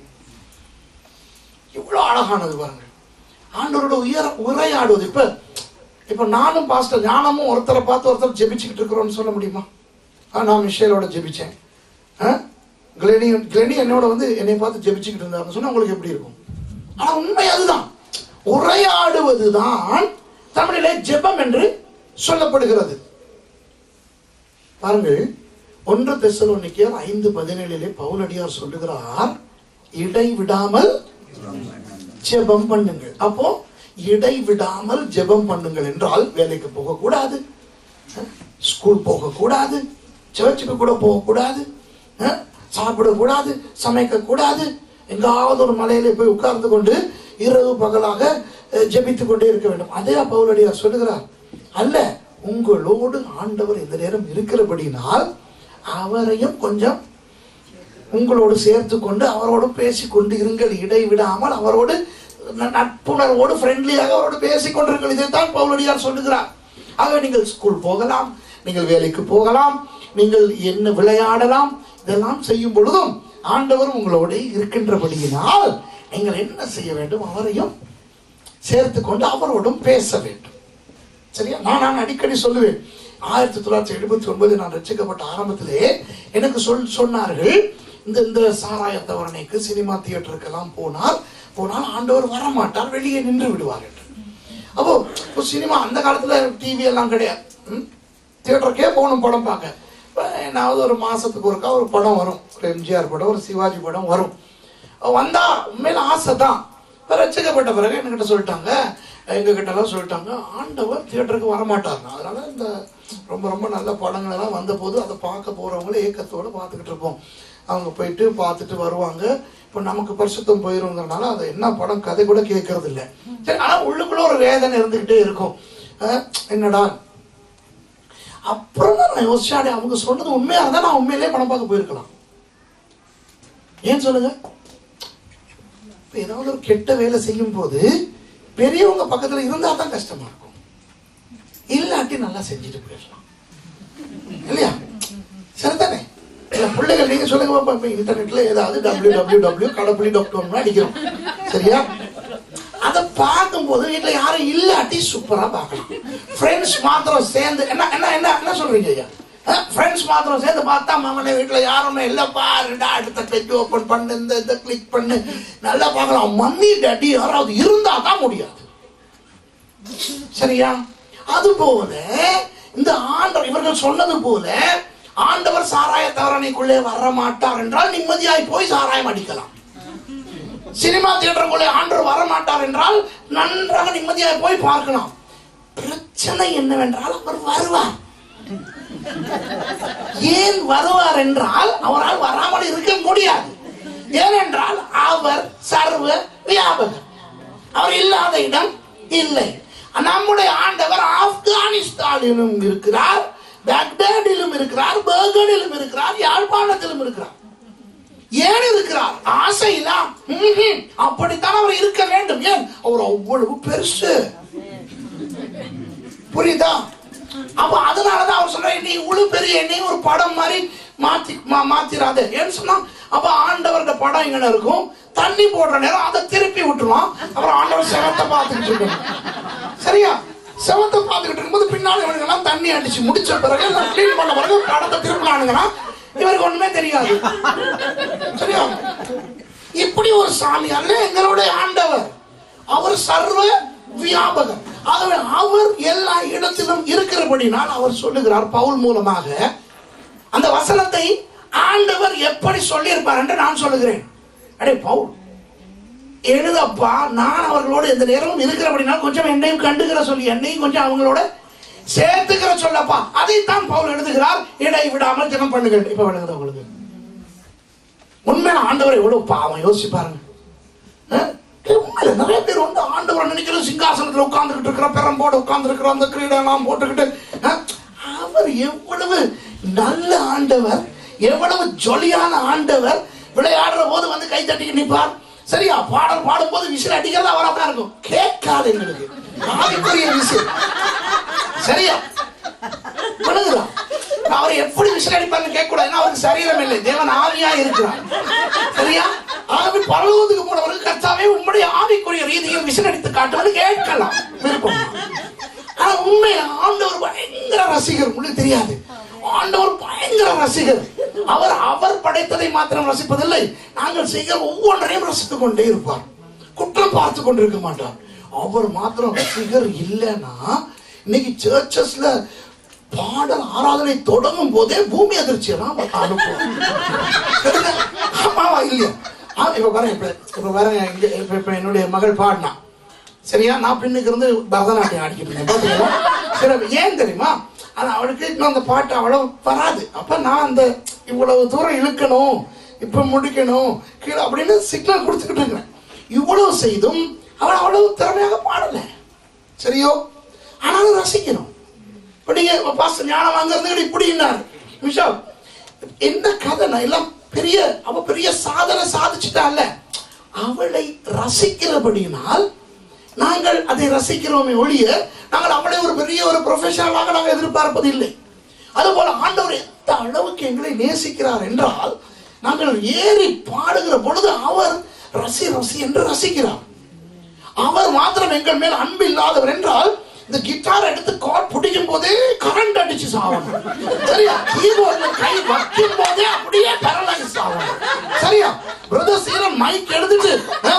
இவ்வளவு அழகானது பாருங்க, ஆண்டவரோட உரையாடுவது. இப்ப நானும் பாஸ்டர் ஞானமும் ஒருத்தரை பார்த்து ஒருத்தர் ஜெபிச்சுக்கிட்டு இருக்கிறோம்னு சொல்ல முடியுமா? நான் மிஷேலோட ஜெபிச்சேன், கிளெனி என்னோட வந்து என்னை பார்த்து ஜெபிச்சுக்கிட்டு இருந்தாருன்னு சொன்னா உங்களுக்கு எப்படி இருக்கும்? ஆனா உண்மை அதுதான், உரையாடுவதுதான் தமிழிலே ஜெபம் என்று சொல்லப்படுகிறது. பாருங்கள், 1 தெசலோனிக்கேயர் 5:17 பவுலடியார் சொல்லுகிறார், இடைவிடாமல் ஜெபம் பண்ணுங்கள். அப்போ இடைவிடாமல் ஜெபம் பண்ணுங்கள் என்றால் வேலைக்கு போகக்கூடாது, ஸ்கூல் போகக்கூடாது, சர்ச்சுக்கு கூட போகக்கூடாது, சாப்பிடக்கூடாது, சமைக்க கூடாது, எங்காவது ஒரு மலையில போய் உட்கார்ந்து கொண்டு இரவு பகலாக ஜெபித்துக் கொண்டே இருக்க வேண்டும். அதே பவுலடியார் சொல்லுகிறார், அல்ல, உங்களோடு ஆண்டவர் இந்த நேரம் இருக்கிறபடினால் அவரையும் கொஞ்சம் உங்களோடு சேர்த்து கொண்டு அவரோடு பேசிக்கொண்டு இருங்கள். இடைவிடாமல் அவரோடு நட்புணர்வோடு ஃப்ரெண்ட்லியாக அவரோடு பேசிக்கொண்டிருங்கள். இதைத்தான் பவுலடியார் சொல்லுகிறார். ஆக நீங்கள் ஸ்கூல் போகலாம், நீங்கள் வேலைக்கு போகலாம், நீங்கள் என்ன விளையாடலாம், இதெல்லாம் செய்யும் பொழுதும் ஆண்டவர் உங்களோட இருக்கின்றபடியினால் நீங்கள் என்ன செய்ய வேண்டும்? அவரையும் சேர்த்து கொண்டு அவரோடும் பேச வேண்டும். சரியா? நான் அடிக்கடி சொல்லுவேன், 1979 நான் ரட்சிக்கப்பட்ட ஆரம்பத்திலே எனக்கு சொன்னார்கள், இந்த சாராய தவறனைக்கு சினிமா தியேட்டருக்கெல்லாம் போனால் ஆண்டவர் வரமாட்டார், வெளியே நின்று விடுவார் என்று. அப்போ சினிமா அந்த காலத்துல டிவி எல்லாம் கிடையாது, தியேட்டருக்கே போகணும் படம் பார்க்க. என்னாவது ஒரு மாசத்துக்கு ஒருக்கா ஒரு படம் வரும், ஒரு எம்ஜிஆர் படம், ஒரு சிவாஜி படம் வரும். வந்தா உண்மையில ஆசை தான். ரட்சிக்கப்பட்ட பிறகு என்கிட்ட சொல்லிட்டாங்க, எங்க கிட்ட எல்லாம் சொல்லிட்டாங்க, ஆண்டவர் தியேட்டருக்கு வரமாட்டார். அதனால இந்த ரொம்ப ரொம்ப நல்ல படங்கள் எல்லாம் வந்த போது அதை பார்க்க போறவங்கள ஏக்கத்தோட பார்த்துக்கிட்டு இருப்போம். அவங்க போயிட்டு பார்த்துட்டு வருவாங்க. இப்போ நமக்கு பரிசுத்தம் போயிருங்கிறதுனால அதை என்ன படம் கதை கூட கேட்கறது இல்லை. சரி, ஆனா உள்ளுக்குள்ள ஒரு வேதனை இருந்துகிட்டே இருக்கும். என்னடா, அப்புறம் தான் நான் யோசிச்சாடே, அவங்க சொன்னது உண்மையா இருந்தா நான் உண்மையிலேயே படம் பார்க்க போயிருக்கலாம். ஏன் சொல்லுங்க? ஏதாவது ஒரு கெட்ட வேலை செய்யும் போது பெரியவங்க பக்கத்துல இருந்தா தான் கஷ்டமா இருக்கும், இல்லாட்டி நல்லா செஞ்சுட்டு போயிடலாம் இல்லையா? சரிதானே? பிள்ளைகள் நீங்க சொல்லுங்க பாப்பா, இன்டர்நெட்ல ஏதாவது www.கடப்புலி.com அடிக்கிறோம், சரியா? அதை பார்க்கும் போது வீட்டுல யாரும் இல்லாட்டி சூப்பரா பார்க்கலாம். ஃப்ரெண்ட்ஸ் மாத்திரம் சேர்ந்து என்ன என்ன என்ன என்ன சொல்றீங்க ஐயா? ஃப்ரெண்ட்ஸ் மாத்திரம் சேர்ந்து பார்த்தா மாமனே வீட்டுல யாருமே இல்லப்பா, அடுத்த பேஜ் ஓபன் பண்ணு, இந்த கிளிக் பண்ணு, நல்லா பார்க்கலாம். மம்மி டாடி யாராவது இருந்தா தான் முடியாது, சரியா? அது போல இந்த ஆண்டவர் இவர்கள் சொன்னது போல ஆண்டவர் சாராய தவறனைக்குள்ளே வர மாட்டார் என்றால் நிம்மதியாய் போய் சாராயம் அடிக்கலாம். சினிமா தியேட்டருக்குள்ளே ஆண்டவர் வர மாட்டார் என்றால் நன்றாக நிம்மதியாய் போய் பார்க்கலாம். பிரச்சனை என்னவென்றால் அவர் வருவார். ஏன் வருவார் என்றால் அவரால் வராமல் இருக்க முடியாது. ஏனென்றால் அவர் சர்வ வியாபகர், அவர் இல்லாத இடம் இல்லை. நம்முடைய ஆண்டவர் ஆப்கானிஸ்தானிலும் இருக்கிறார், பாக்தாதிலும் இருக்கிறார், பெர்கனிலும் இருக்கிறார், யாழ்ப்பாணத்திலும் இருக்கிறார். ஏன் இருக்கிறார்? ஆசையிலா? அப்படித்தான் அவர் இருக்க வேண்டும். ஏன்? அவர் அவ்வளவு பெருசு, புரியுதா? அப்ப அதனாலதான் அவர் சொல்ற, நீ இவ்வளவு பெரிய என்னையும் ஒரு படம் மாதிரி மாத்திராத. ஏன்னு சொன்னா, அப்ப ஆண்டவரோட படம் எங்க இருக்கும்? தண்ணி போடுற நேரம் அதை திருப்பி விட்டுருவான். அப்புறம் ஆண்டவர் செவத்தை பார்த்துக்கிட்டு இருக்கணும், சரியா? செவத்தை பார்த்துக்கிட்டு இருக்கும்போது பின்னாடி இவனுங்கெல்லாம் தண்ணி அடிச்சு முடிச்ச பிறகு கிளீன் பண்ண பிறகு படத்தை திருப்பினானுங்கன்னா இவருக்கு ஒண்ணுமே தெரியாது, சரியா? இப்படி ஒரு சாமி அல்ல எங்களுடைய ஆண்டவர். அவர் சர்வ வியாபகர். அவர் எல்லா இடத்திலும் இருக்கிறபடினால் அவர் சொல்லுகிறார் பவுல் மூலமாக. அந்த வசனத்தை ஆண்டவர் எப்படி சொல்லியிருப்பார் என்று நான் சொல்லுகிறேன். அடே பவுல், எழுதப்பா, நான் அவர்களோடு எந்த நேரமும் இருக்கிறபடினால் கொஞ்சம் என்னையும் கண்டுகிற சொல்லி, என்னையும் கொஞ்சம் அவங்களோட சேர்த்துக்கிற சொல்லப்பா. அதைத்தான் பவுல் எழுதுகிறார், இடை விடாமல் ஜெபம் பண்ணுங்கள். இப்ப விளங்குது உங்களுக்கு? உண்மையான ஆண்டவரை எவ்வளவு பாவம் யோசிச்சு பாருங்க. நிறைய பேர் வந்து ஆண்டவர் நினைக்கிறது சிங்காசனத்தில் உட்கார்ந்துகிட்டு இருக்கிற, பெரம்போடு உட்கார்ந்து இருக்கிற, அந்த கிரீடெல்லாம் போட்டுக்கிட்டு, அவர் எவ்வளவு நல்ல ஆண்டவர், எவ்வளவு ஜொலியான ஆண்டவர். விளையாடுற போது வந்து கை தட்டிக்கு நிற்பார், சரியா? பாடல் பாடும் போது விசில் அடிக்கிறதா அவராதான் இருக்கும். கேட்காது எங்களுக்கு ஆவிக்குரிய விசில், சரியா? விழுகுதா? அவர் எப்படி விசில் அடிப்பாருன்னு கேட்க கூடாது, அவருக்கு சரீரம் இல்லை, தேவன் ஆவியா இருக்கிறார், சரியா? ஆகவே பரலோகத்துக்கு போனவருக்கு கர்த்தாவே உம்முடைய ஆவிக்குரிய ரீதியில் விசில் அடித்து காட்டுவது கேட்கலாம், விருப்பம். ஆனா உண்மையில ஆண்டவர் பயங்கர ரசிகர். உங்களுக்கு தெரியாது, ஆண்டவர் பயங்கர ரசிகர். அவர் படைத்ததை மாத்திரம் ரசிப்பதில்லை, நாங்கள் செய்கிற ஒவ்வொன்றையும் ரசித்துக் கொண்டே இருப்பார், குற்றம் பார்த்து கொண்டிருக்க மாட்டார். அவர் மாத்திரம் ரசிகர் இல்லைன்னா இன்னைக்கு சர்ச்சஸ்ல பாடல் ஆராதனை தொடங்கும் போதே பூமி அதிர்ச்சியெல்லாம் அனுப்புவோம், ஆமாவா இல்லையா? இப்ப பாருங்க, இப்ப என்னுடைய மகள் பாடினா, சரியா? நான் பின்னுக்கு இருந்து பரதநாட்டியம் ஆடிக்கிட்டு இருந்தேன். சரி, ஏன் தெரியுமா? ஆனா அவளுக்கு இன்னும் அந்த பாட்டு அவ்வளவு வராது. அப்ப நான் அந்த இவ்வளவு தூரம் இழுக்கணும், இப்ப முடிக்கணும் கீழே அப்படின்னு சிக்னல் கொடுத்துக்கிட்டு இருக்கிறேன். இவ்வளவு செய்தும் அவள் அவ்வளவு திறமையாக பாடல, சரியோ? ஆனாலும் ரசிக்கணும். இப்ப நீங்க பாஸ்டர் ஞானம் அங்க இருந்து இப்படின்னாரு, என்ன கதை? நான் எல்லாம் அவ பெரிய சாதனை சாதிச்சுட்டா இல்ல, அவளை ரசிக்கிறபடினால் நாங்கள் அதை ரசிக்கிறோமே ஒழிய நாங்கள் அவளை ஒரு பெரிய ஒரு ப்ரொஃபஷனலாக நாங்கள் எதிர்பார்ப்பது இல்லை. அதுபோல ஆண்டவர் எந்த அளவுக்கு எங்களை நேசிக்கிறார் என்றால், நாங்கள் ஏறி பாடுகிற பொழுது அவர் ரசி ரசி என்று ரசிக்கிறார். அவர் மாத்திரம் எங்கள் மேல் அன்பு இல்லாதவர் என்றால், இந்த கிட்டார் எடுத்து கார்ட் பிடிக்கும் போதே கரண்ட் அடிச்சு சாவணும். சரியா? கீபோர்ட்ல கை வைக்கும் போதே அப்படியே பேரலைஸ் ஆகணும். சரியா? பிரதர் சீரன் மைக் எடுத்துட்டு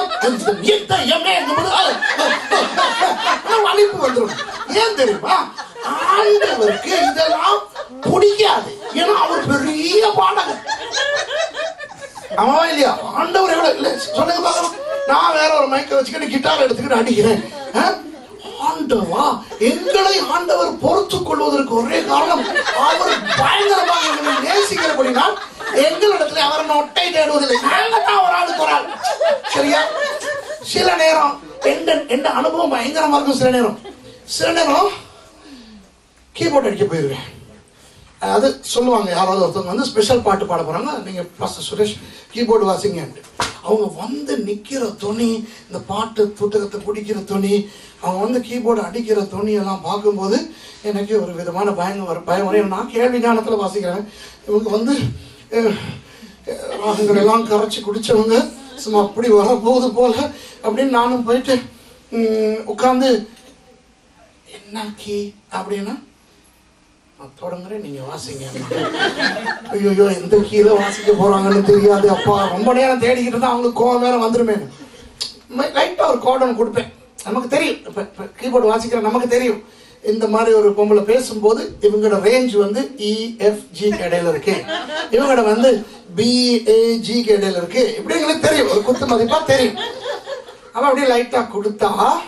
வலிப்பு வந்துடும். ஏன் தெரியுமா? ஆண்டவருக்கு இதெல்லாம் பிடிக்காது. ஏன்னா அவர் பெரிய பாடகர். ஆமா இல்லையா? ஆண்டவர் எவ்வளவு இல்ல சொல்லுங்க பாக்கலாம். நான் வேற ஒரு மைக்கை வச்சுக்கிட்டு கிட்டார் எடுத்துக்கிட்டு அடிக்கிறேன். ஆண்டவா, எங்களை ஆண்டவர் பொறுத்துக் கொள்வதற்கு ஒரே காரணம், அவர் பயங்கரமாக எங்களை நேசிக்கிறபடினால் எங்களிடத்துல அவர் நொட்டை தேடுவதில்லை. நாங்கள் தான் ஒரு ஆளுக்கு ஒரு ஆள். சரியா? சில நேரம் எந்த அனுபவம் பயங்கரமா இருக்கும். சில நேரம் கீபோர்ட் அடிக்க போயிருவேன். அது சொல்லுவாங்க, யாராவது ஒருத்தவங்க வந்து ஸ்பெஷல் பாட்டு பாட போறாங்க, நீங்க பாஸ்டர் சுரேஷ் கீபோர்டு வாசிங்கன்ட்டு. அவங்க வந்து நிக்கிற துணி, இந்த பாட்டு புத்தகத்தை பிடிக்கிற துணி, அவங்க வந்து கீபோர்டு அடிக்கிற துணி எல்லாம் பார்க்கும்போது எனக்கு ஒரு விதமான பயம் வரும். நான் கேள்வி ஞானத்துல வாசிக்கிறேன். இவங்க வந்து ராகங்கள் எல்லாம் கரைச்சி குடிச்சவங்க, சும்மா அப்படி வரப்போகுது போல அப்படின்னு நானும் போயிட்டு உட்கார்ந்து என்ன கீ அப்படின்னா தொடங்குறேன், நீங்க வாசிங்க. ஐயோ, எந்த கீழே வாசிக்க போறாங்கன்னு தெரியாது. அப்பா ரொம்ப நேரம் தேடிக்கிட்டு இருந்தா அவங்களுக்கு கோவம் வேற வந்துருமே. லைட்டா ஒரு கோடன் கொடுப்பேன். நமக்கு தெரியும், கீபோர்டு வாசிக்கிற நமக்கு தெரியும், இந்த மாதிரி ஒரு பொம்பளை பேசும்போது இவங்களோட ரேஞ்ச் வந்து EFG இடையில இருக்கு, இவங்களோட வந்து BAG இடையில இருக்கு, இப்படி எங்களுக்கு தெரியும், ஒரு குத்து மதிப்பா தெரியும். அவன் அப்படியே லைட்டா கொடுத்தா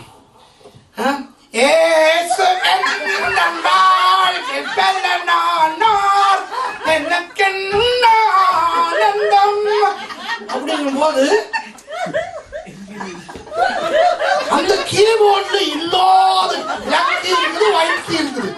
அப்படிங்கும் போது அந்த கீபோர்ட்ல இல்லாத பிளாக் இருக்குது, ஒயிட் இருக்குது.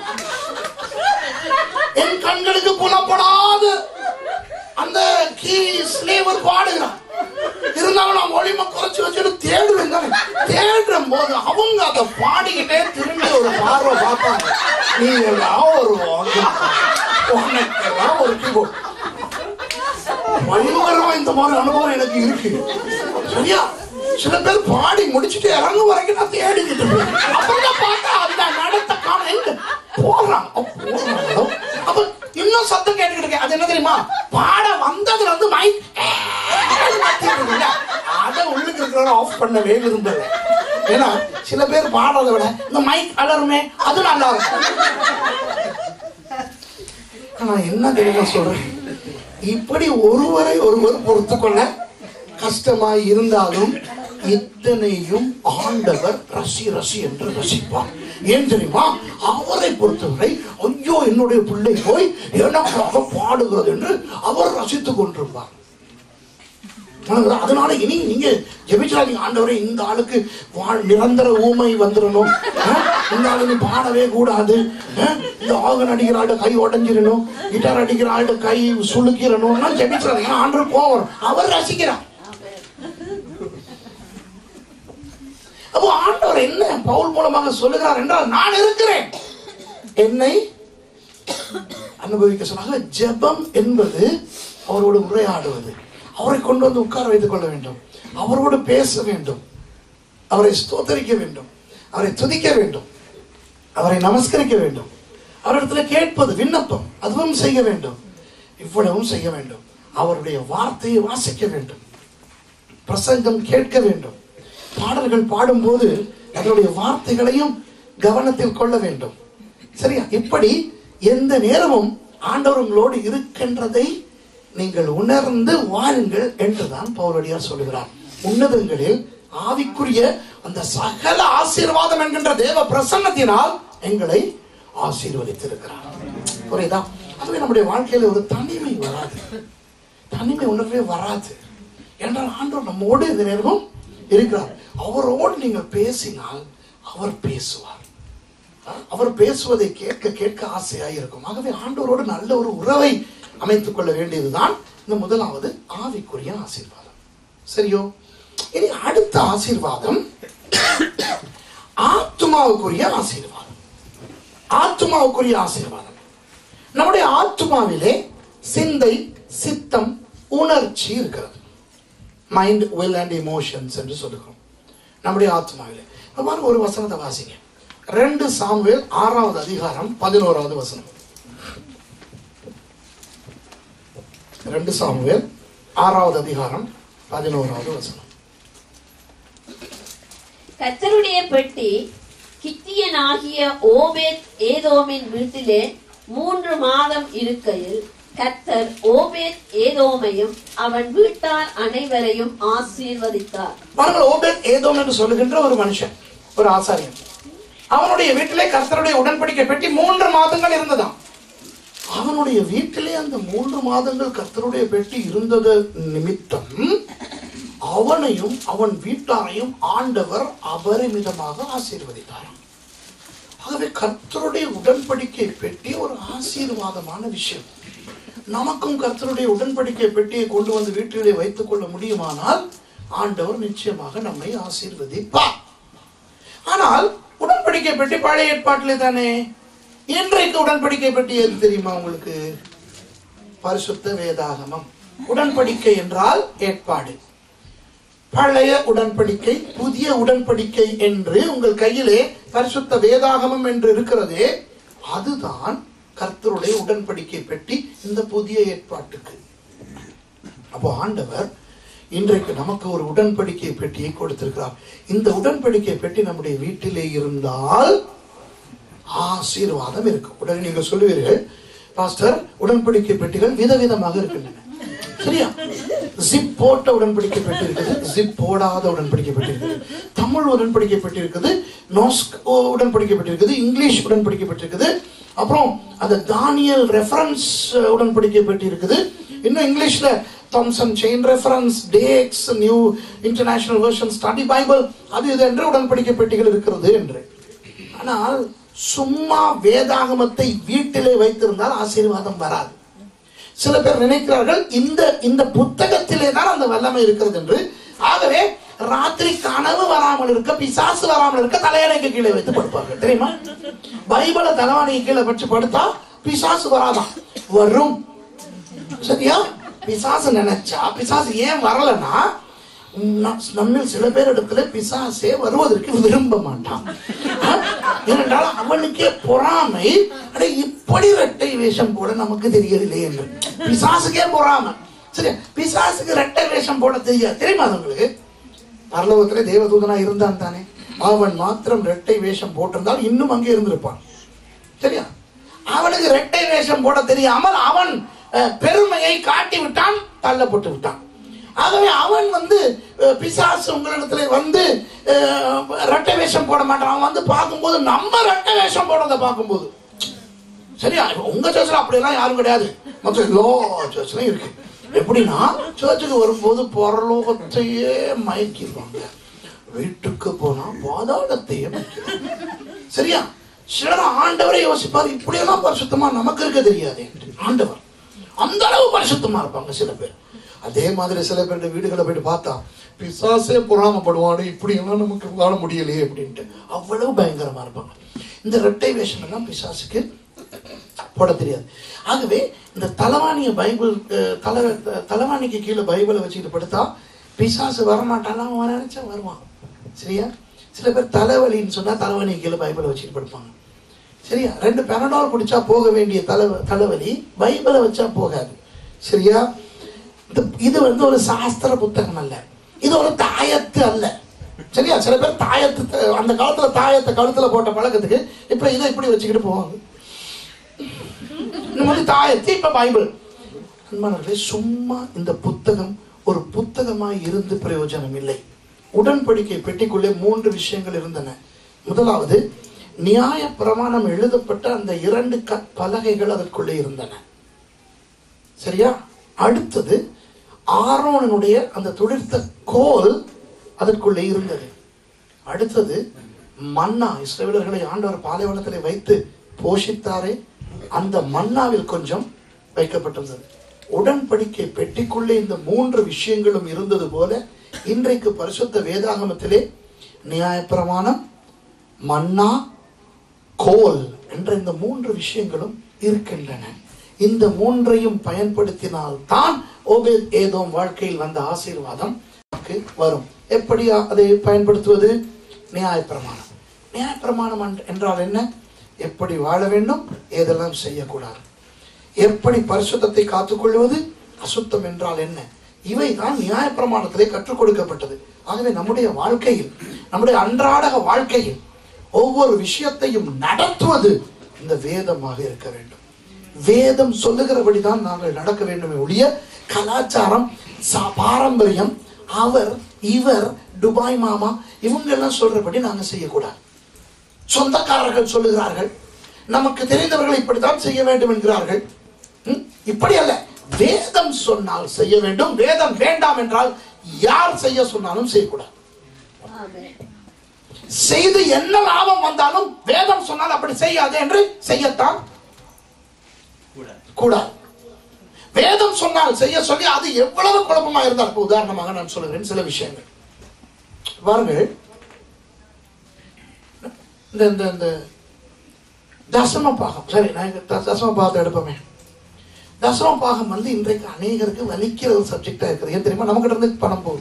என் கண்களுக்கு புலப்படாத அந்த கீ ஸ்லேவர் பாடுகிறான். இருந்தாலும் நான் ஒளிமை குறைச்சு வச்சுட்டு தேடுவேன் தானே. தேடும் போது அவங்க அதை பாடிக்கிட்டே திரும்பி ஒரு பார்வை பார்ப்பாங்க. நீங்கெல்லாம் ஒரு உனக்கெல்லாம் ஒரு கீபோர்ட். பயங்கரமா இந்த மாதிரி அனுபவம் எனக்கு இருக்கு. சரியா? சில பேர் பாடி முடிச்சுட்டு இறங்க வரைக்கும் நான் தேடிக்கிட்டு இருக்கேன். அப்புறம் பார்த்தா அந்த நடத்த காண போடுறாங்க. அப்ப இன்னும் சத்தம் கேட்டுக்கிட்டு இருக்கேன். அது என்ன தெரியுமா? பாட வந்ததுல வந்து மைக் அதை உள்ளுக்கு இருக்கிறவங்க ஆஃப் பண்ணவே விரும்பல. ஏன்னா சில பேர் பாடுறதை விட இந்த மைக் அலருமே அது நல்லா இருக்கும். நான் என்ன தெரியுமா சொல்றேன், இப்படி ஒருவரை ஒருவர் பொறுத்து கொள்ள கஷ்டமாய் இருந்தாலும் இத்தனையும் ஆண்டவர் ரசி ரசி என்று ரசிப்பார். ஏன் தெரியுமா? அவரை பொறுத்தவரை ஐயோ என்னுடைய பிள்ளை போய் எனக்காக பாடுகிறது என்று அவர் ரசித்துக் கொண்டிருப்பார். அதனால இனி நீங்க ஜெபிச்சாதீங்க, ஆண்டவரே இந்த ஆளுக்கு நிரந்தர ஊமை வந்துடணும், இந்த ஆளுக்கு பாடவே கூடாது, இந்த ஆகன் அடிக்கிற ஆளு கை உடஞ்சிடணும், கிட்டார் அடிக்கிற ஆளு கை சுளுக்கிடணும் ஜெபிச்சாதீங்க. ஆண்டவர் போவார், அவர் ரசிக்கிறார். அப்போ ஆண்டவர் என்ன பவுல் மூலமாக சொல்லுகிறார் என்றால், நான் இருக்கிறேன், என்னை அனுபவிக்க சொன்னாங்க. ஜெபம் என்பது அவரோடு உரையாடுவது, அவரை கொண்டு வந்து உட்கார வைத்துக் கொள்ள வேண்டும், அவரோடு பேச வேண்டும், அவரை ஸ்தோத்தரிக்க வேண்டும், அவரை துதிக்க வேண்டும், அவரை நமஸ்கரிக்க வேண்டும், அவரிடத்துல கேட்பது விண்ணப்பம் அதுவும் செய்ய வேண்டும், இவ்வளவும் செய்ய வேண்டும். அவருடைய வார்த்தையை வாசிக்க வேண்டும், பிரசங்கம் கேட்க வேண்டும், பாடல்கள் பாடும்போது அதனுடைய வார்த்தைகளையும் கவனத்தில் கொள்ள வேண்டும். சரியா? இப்படி எந்த நேரமும் ஆண்டவர் உங்களோடு இருக்கின்றதை நீங்கள் உணர்ந்து வாருங்கள் என்றுதான் பவுலடியார் சொல்லுகிறார். உன்னதங்களில் ஆவிக்குரிய அந்த சகல ஆசீர்வாதம் என்கின்ற தேவ பிரசன்னத்தினால் எங்களை ஆசீர்வதித்திருக்கிறார். புரியுதா? அதுவே நம்முடைய வாழ்க்கையில ஒரு தனிமை வராது, தனிமை உணர்வே வராது. என்றால் ஆண்டவர் நம்மோடு இந்த நேரமும் இருக்கிறார். அவரோடு நீங்கள் பேசினால் அவர் பேசுவார். அவர் பேசுவதை கேட்க கேட்க ஆசையாக இருக்கும். ஆகவே ஆண்டவரோடு நல்ல ஒரு உறவை அமைத்துக் கொள்ள வேண்டியதுதான் இந்த முதலாவது ஆவிக்குரிய ஆசீர்வாதம். சரியோ? இனி அடுத்த ஆசீர்வாதம் ஆத்துமாவுக்குரிய ஆசீர்வாதம். ஆத்துமாவுக்குரிய ஆசீர்வாதம். நம்முடைய ஆத்துமாவிலே சிந்தை, சித்தம், உணர்ச்சி இருக்கிறது. மைண்ட், வில் அண்ட் எமோஷன்ஸ் என்று சொல்லுகிறோம் நம்முடைய ஆத்மாவிலே. ஒரு வசனத்தை வாசிங்க. 2 சாமுவேல் 6வது அதிகாரம் 11வது வசனம். 2 சாமுவேல் 6வது அதிகாரம் 11வது வசனம்.
கர்த்தருடைய பெட்டி கித்தியனாகிய ஓபேத் ஏதோமின் வீட்டிலே 3 மாதம் இருக்கையில் கர்த்தர் ஓபேத் ஏதோமையும் அவன் வீட்டார் அனைவரையும் ஆசீர்வதித்தார்.
ஓபேத் ஏதோம் என்று சொல்லுகின்ற ஒரு மனுஷன், ஒரு ஆசாரியன், அவனுடைய வீட்டிலே கர்த்தருடைய உடன்படிக்கை பெட்டி 3 மாதங்கள் இருந்ததாம். அவனுடைய வீட்டிலே அந்த 3 மாதங்கள் கர்த்தருடைய பெட்டி இருந்தது நிமித்தம் அவனையும் அவன் வீட்டாரையும் ஆண்டவர் அபரிமிதமாக ஆசீர்வதித்தார். ஆகவே கர்த்தருடைய உடன்படிக்கை பெட்டி ஒரு ஆசீர்வாதமான விஷயம். நமக்கும் கர்த்தருடைய உடன்படிக்கை பெட்டியை கொண்டு வந்து வீட்டிலே வைத்துக் கொள்ள முடியுமானால் ஆண்டவர் நிச்சயமாக நம்மை ஆசீர்வதிப்பார். ஆனால் உடன்படிக்கை பெட்டி பழைய ஏற்பாட்டிலே தானே. இன்றைக்கு உடன்படிக்கை பெட்டி எது தெரியுமா உங்களுக்கு? பரிசுத்த வேதாகமம். உடன்படிக்கை என்றால் ஏற்பாடு. பழைய உடன்படிக்கை, புதிய உடன்படிக்கை என்று உங்கள் கையிலே பரிசுத்த வேதாகமம் என்று இருக்கிறதே, அதுதான் கர்த்தருடைய உடன்படிக்கை பெட்டி இந்த புதிய ஏற்பாட்டுக்கு. அப்போ ஆண்டவர் இன்றைக்கு நமக்கு ஒரு உடன்படிக்கை பெட்டியை கொடுத்திருக்கிறார். இந்த உடன்படிக்கை பெட்டி நம்முடைய வீட்டிலே இருந்தால் ஆசீர்வாதம் இருக்கும். உடனே நீங்கள் சொல்லுவீர்கள், பாஸ்டர் உடன்படிக்கை பெட்டிகள் விதவிதமாக இருக்கின்றன. சரியா? ஜிப் போட்ட உடன்படிக்கை பெட்டி இருக்குது, ஜிப் போடாத உடன்படிக்கை பெட்டி இருக்குது, தமிழ் உடன்படிக்கை பெட்டி இருக்குது, நோஸ்க் உடன்படிக்கை பெட்டி இருக்குது, இங்கிலீஷ் உடன்படிக்கை பெட்டி இருக்குது, அப்புறம் அந்த தானியல் ரெஃபரன்ஸ் உடன்படிக்கை பெட்டி இருக்குது, இன்னும் இங்கிலீஷ்ல Thompson chain reference, Dake's, new international version, study Bible, அது இது என்று உடன்படிக்கை பெட்டிகள் இருக்கிறது என்று. ஆனால் சும்மா வேதாகமத்தை வீட்டிலே வைத்திருந்தால் ஆசீர்வாதம் வராது. சில பேர் நினைக்கிறார்கள் இந்த புத்தகத்திலே தான் அந்த வல்லமை இருக்கிறது என்று. ஆகவே ராத்திரி கனவு வராமல் இருக்க, பிசாசு வராமல் இருக்க தலையணைக்கு கீழே வைத்து படுப்பார்கள். தெரியுமா? பைபிளை தலைவாணிக்கு கீழே வச்சு படுத்தா பிசாசு வராதான், வரும். சரியா? பிசாசு நினைச்சா, பிசாசு ஏன் வரலன்னா, நம்ம சில பேர் இடத்துல பிசாசே வருவதற்கு விரும்ப மாட்டான். ஏனென்றால் அவனுக்கே பொறாமை, இப்படி இரட்டை வேஷம் போட நமக்கு தெரியவில்லை என்று. பிசாசுக்கே பொறாமை. சரி, பிசாசுக்கு இரட்டை வேஷம் போட தெரியாது. தெரியுமா உங்களுக்கு? பரலோகத்திலே தேவதூதனா இருந்தான் தானே, அவன் மாத்திரம் இரட்டை வேஷம் போட்டிருந்தால் இன்னும் அங்கே இருந்திருப்பான். சரியா? அவனுக்கு இரட்டை வேஷம் போட தெரியாமல் அவன் பெருமையை காட்டி விட்டான், தள்ளப்பட்டு விட்டான். ஆகவே அவன் பிசாசு உங்களிடத்துல ரெட்டை வேஷம் போட மாட்டான். அவன் பார்க்கும்போது நம்ம ரெட்டை வேஷம் போடுறத பார்க்கும்போது, சரியா? உங்க சர்ச்சில் அப்படியெல்லாம் யாரும் கிடையாது, மற்ற எல்லா சர்ச்சிலும் இருக்கு. எப்படின்னா, சர்ச்சுக்கு வரும்போது பரலோகத்தையே மயக்கிடுவாங்க, வீட்டுக்கு போனா பாதாளத்தையே மயக்கிடுவாங்க. சரியா? சிலர் ஆண்டவரை யோசிப்பார், இப்படியெல்லாம் பரிசுத்தமா நமக்கு இருக்க தெரியாது. ஆண்டவர் அந்த அளவு பரிசுத்தமா இருப்பாங்க சில பேர். அதே மாதிரி சில பேருடைய வீடுகளை போயிட்டு பார்த்தா பிசாசே பொறாமப்படுவானு, இப்படி எல்லாம் நமக்கு வாழ முடியலையே அப்படின்ட்டு அவ்வளவு பயங்கரமா இருப்பாங்க. இந்த இரட்டை வேஷம் எல்லாம் பிசாசுக்கு போட தெரியாது. ஆகவே இந்த தலைவாணிய பைபிள் தலைவாணிக்கு கீழே பைபிளை வச்சுக்கிட்டு படுத்தா பிசாசு வரமாட்டான், அவன் நினைச்சா வருவான். சரியா? சில பேர் தலைவலின்னு சொன்னா தலைவாணிக்கு கீழே பைபிளை வச்சுட்டு படுப்பாங்க. சரியா? 2 பெனடால் குடிச்சா போக வேண்டிய தலைவலி பைபிளை வச்சா போகாது. சரியா? இது ஒரு சாஸ்திர புத்தகம் அல்ல, இது ஒரு தாயத்து அல்ல. சரியா? சில பேர் தாயத்து, அந்த காலத்துல தாயத்தை கழுத்துல போட்ட பழக்கத்துக்கு இப்ப இதை இப்படி வச்சுக்கிட்டு போவாங்க. தாயத்து, இப்ப பைபிள். அன்பானவர்களே, சும்மா இந்த புத்தகம் ஒரு புத்தகமாய் இருந்து பிரயோஜனம் இல்லை. உடன்படிக்கை பெட்டிக்குள்ளே 3 விஷயங்கள் இருந்தன. முதலாவது, நியாய பிரமாணம் எழுதப்பட்ட அந்த 2 பலகைகள் அதற்குள்ளே இருந்தன. சரியா? அடுத்தது, ஆரோனுடைய அந்த துளிர்த்த கோல் அதற்குள்ளே இருந்தது. அடுத்தது, மன்னா, இஸ்ரவேலர்களை ஆண்டவர் பாலைவனத்திலே வைத்து போஷித்தாரே, அந்த மன்னாவில் கொஞ்சம் வைக்கப்பட்டிருந்தது. உடன்படிக்கை பெட்டிக்குள்ளே இந்த 3 விஷயங்களும் இருந்தது போல இன்றைக்கு பரிசுத்த வேதாகமத்திலே நியாயப்பிரமாணம், மன்னா, கோல் என்ற இந்த 3 விஷயங்களும் இருக்கின்றன. இந்த 3ஐயும் பயன்படுத்தினால் தான் ஓபேத் ஏதோம் வாழ்க்கையில் வந்த ஆசீர்வாதம் வரும். எப்படி அதை பயன்படுத்துவது? நியாயப்பிரமாணம். நியாயப்பிரமாணம் என்றால் என்ன? எப்படி வாழ வேண்டும், ஏதெல்லாம் செய்யக்கூடாது, எப்படி பரிசுத்தத்தை காத்துக்கொள்வது, அசுத்தம் என்றால் என்ன, இவைதான் நியாயப்பிரமாணத்திலே கற்றுக் கொடுக்கப்பட்டது. ஆகவே நம்முடைய வாழ்க்கையில், நம்முடைய அன்றாட வாழ்க்கையில் ஒவ்வொரு விஷயத்தையும் நடத்துவது இந்த வேதமாக இருக்க வேண்டும். வேதம் சொல்லுகிறபடிதான் நாங்கள் நடக்க வேண்டுமே ஒழிய கலாச்சாரம், பாரம்பரியம், அவர் இவர், துபாய் மாமா இவங்க எல்லாம் சொல்றபடி நாங்க செய்யக்கூடாது. சொந்தக்காரர்கள் சொல்லுகிறார்கள், நமக்கு தெரிந்தவர்கள் இப்படித்தான் செய்ய வேண்டும் என்கிறார்கள். இப்படி அல்ல. வேதம் சொன்னால் செய்ய வேண்டும். வேதம் வேண்டாம் என்றால் யார் செய்ய சொன்னாலும் செய்யக்கூடாது. செய்து என்ன லாபம் வந்தாலும் வேதம் சொன்னால் அப்படி செய்யாது என்று செய்யத்தான் கூடாது. வேதம் சொன்னால் செய்ய சொல்லி அது எவ்வளவு குழப்பமா இருந்தால், உதாரணமாக நான் சொல்லுகிறேன் சில விஷயங்கள். பாருங்கள், இந்த தசம பாகம், சரி நான் தசம பாகத்தை எடுப்போமே. தசம பாகம் இன்றைக்கு அநேகருக்கு வலிக்கிற ஒரு சப்ஜெக்டா இருக்குது. ஏன் தெரியுமா? நமக்கிட்ட இருந்து பணம் போகுது.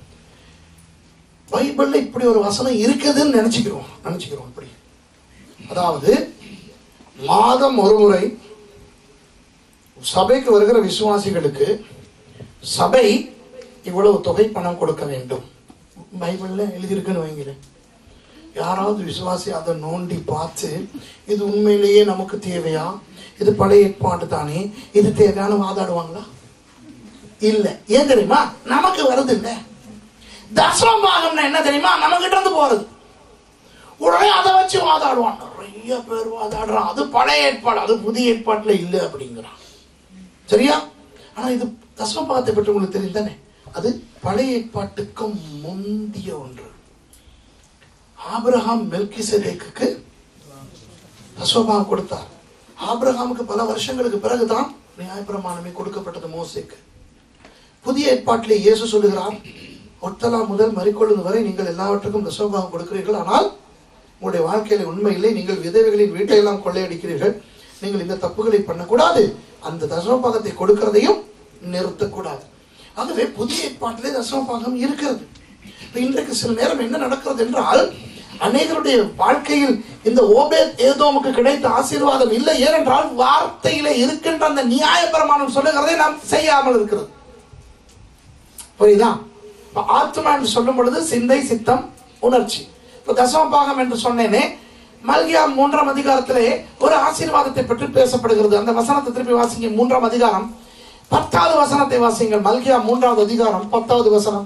பைபிள்ல இப்படி ஒரு வசனம் இருக்குதுன்னு நினைச்சுக்கிறோம். இப்படி, அதாவது மாதம் ஒரு முறை சபைக்கு வருகிற விசுவாசிகளுக்கு சபை இவ்வளவு தொகை பணம் கொடுக்க வேண்டும். பைபிள்ல எழுதியிருக்குன்னு வைங்களேன். யாராவது விசுவாசி அதை நோண்டி பார்த்து இது உண்மையிலேயே நமக்கு தேவையா, இது பழைய ஏற்பாடு தானே, இது தேவையான வாதாடுவாங்களா? இல்ல. ஏன் தெரியுமா? நமக்கு வருது இல்ல. தசமபாகம்னா என்ன தெரியுமா? நம்ம கிட்ட இருந்து போறது. உடனே அதை வச்சு வாதாடுவான். நிறைய பேர் வாதாடுறான். அது பழைய ஏற்பாடு, அது புதிய ஏற்பாட்டுல இல்ல அப்படிங்கிறான். சரியா? ஆனா இது தசமபாகத்தை பற்றி உங்களுக்கு தெரியும் தானே? அது பழைய ஏற்பாட்டுக்கும் முந்திய ஒன்று. ஆபிரகாம் மெல்கிசேதேக்குக்கு தசமபாகம் கொடுத்தார். ஆபிரகாமுக்கு பல வருஷங்களுக்கு பிறகுதான் நியாயப்பிரமாணமே கொடுக்கப்பட்டது மோசேக்கு. புதிய ஏற்பாட்டிலே இயேசு சொல்லுகிறார், ஒத்தலா முதல் மரிக்கொள்ளும் வரை நீங்கள் எல்லாவற்றுக்கும் தசமபாகம் கொடுக்கிறீர்கள், ஆனால் உங்களுடைய வாழ்க்கையில உண்மை இல்லை, நீங்கள் விதவைகளின் வீட்டையெல்லாம் கொள்ளையடிக்கிறீர்கள், நீங்கள் இந்த தப்புகளை பண்ணக்கூடாது, அந்த தசமபாகத்தை கொடுக்கிறதையும் நிறுத்தக்கூடாது. ஆகவே புதிய ஏற்பாட்டிலே தசமபாகம் இருக்கிறது. இன்றைக்கு சில நேரம் என்ன நடக்கிறது என்றால், அநேகருடைய வாழ்க்கையில் இந்த ஓபேத் ஏதோமுக்கு கிடைத்த ஆசீர்வாதம் இல்லை. ஏனென்றால் வார்த்தையிலே இருக்கின்ற அந்த நியாயப்பிரமாணம் சொல்லுகிறதை நாம் செய்யாமல் இருக்கிறது. புரியுதா? ஆத்மா என்று சொல்லும் பொழுது சிந்தை, சித்தம், உணர்ச்சி. இப்ப தசமபாகம் என்று சொன்னேனே, மல்கியா 3ஆம் அதிகாரத்திலே ஒரு ஆசீர்வாதத்தை பற்றி பேசப்படுகிறது. அந்த வசனத்தை திருப்பி வாசிங்க. 3ஆம் அதிகாரம் 10வது வசனத்தை வாசிங்கள். மல்கியா 3வது அதிகாரம் 10வது வசனம்.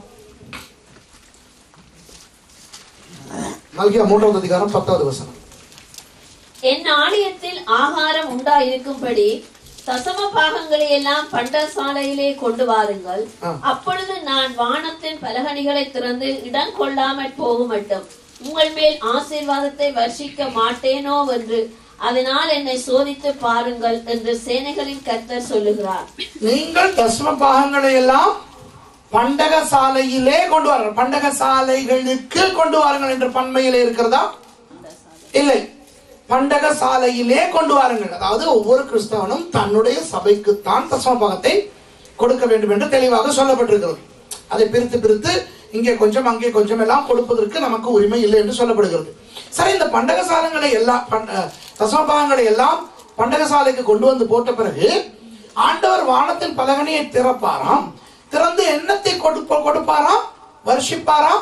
மல்கியா 3வது அதிகாரம் 10வது வசனம்.
என் ஆலயத்தில் ஆகாரம் உண்டாயிருக்கும்படி தசம பாகங்களை எல்லாம் பண்டசாலையிலே கொண்டு வாருங்கள். அப்பொழுது நான் வானத்தின் பலகணிகளை திறந்து இடம் கொள்ளாமற் போகுமட்டும் உங்கள் மேல் ஆசீர்வாதத்தை வர்ஷிக்க மாட்டேனோ என்று அதனால் என்னை சோதித்து பாருங்கள் என்று சேனைகளின் கர்த்தர் சொல்லுகிறார். நீங்கள்
தசம பாகங்களை எல்லாம் பண்டகசாலையிலே கொண்டு வாருங்கள். பண்டகசாலைகளுக்கு கொண்டு வாருங்கள் என்று பன்மையிலே இருக்கிறதா? இல்லை, பண்டகசாலையிலே கொண்டு வாருங்கள். அதாவது ஒவ்வொரு கிறிஸ்தவனும் தன்னுடைய சபைக்குத்தான் தசம பாகத்தை கொடுக்க வேண்டும் என்று தெளிவாக சொல்லப்பட்டிருக்கிறது. அதை பிரித்து பிரித்து இங்கே கொஞ்சம் அங்கே கொஞ்சம் எல்லாம் கொடுப்பதற்கு நமக்கு உரிமை இல்லை என்று சொல்லப்படுகிறது. சரி, இந்த பண்டகசாலைகளை எல்லாம் தசமபாகங்களை எல்லாம் பண்டகசாலைக்கு கொண்டு வந்து போட்ட பிறகு ஆண்டவர் வானத்தின் பலகணியை திறப்பாராம். திறந்து எண்ணத்தை கொடுப்பாராம், வர்ஷிப்பாராம்.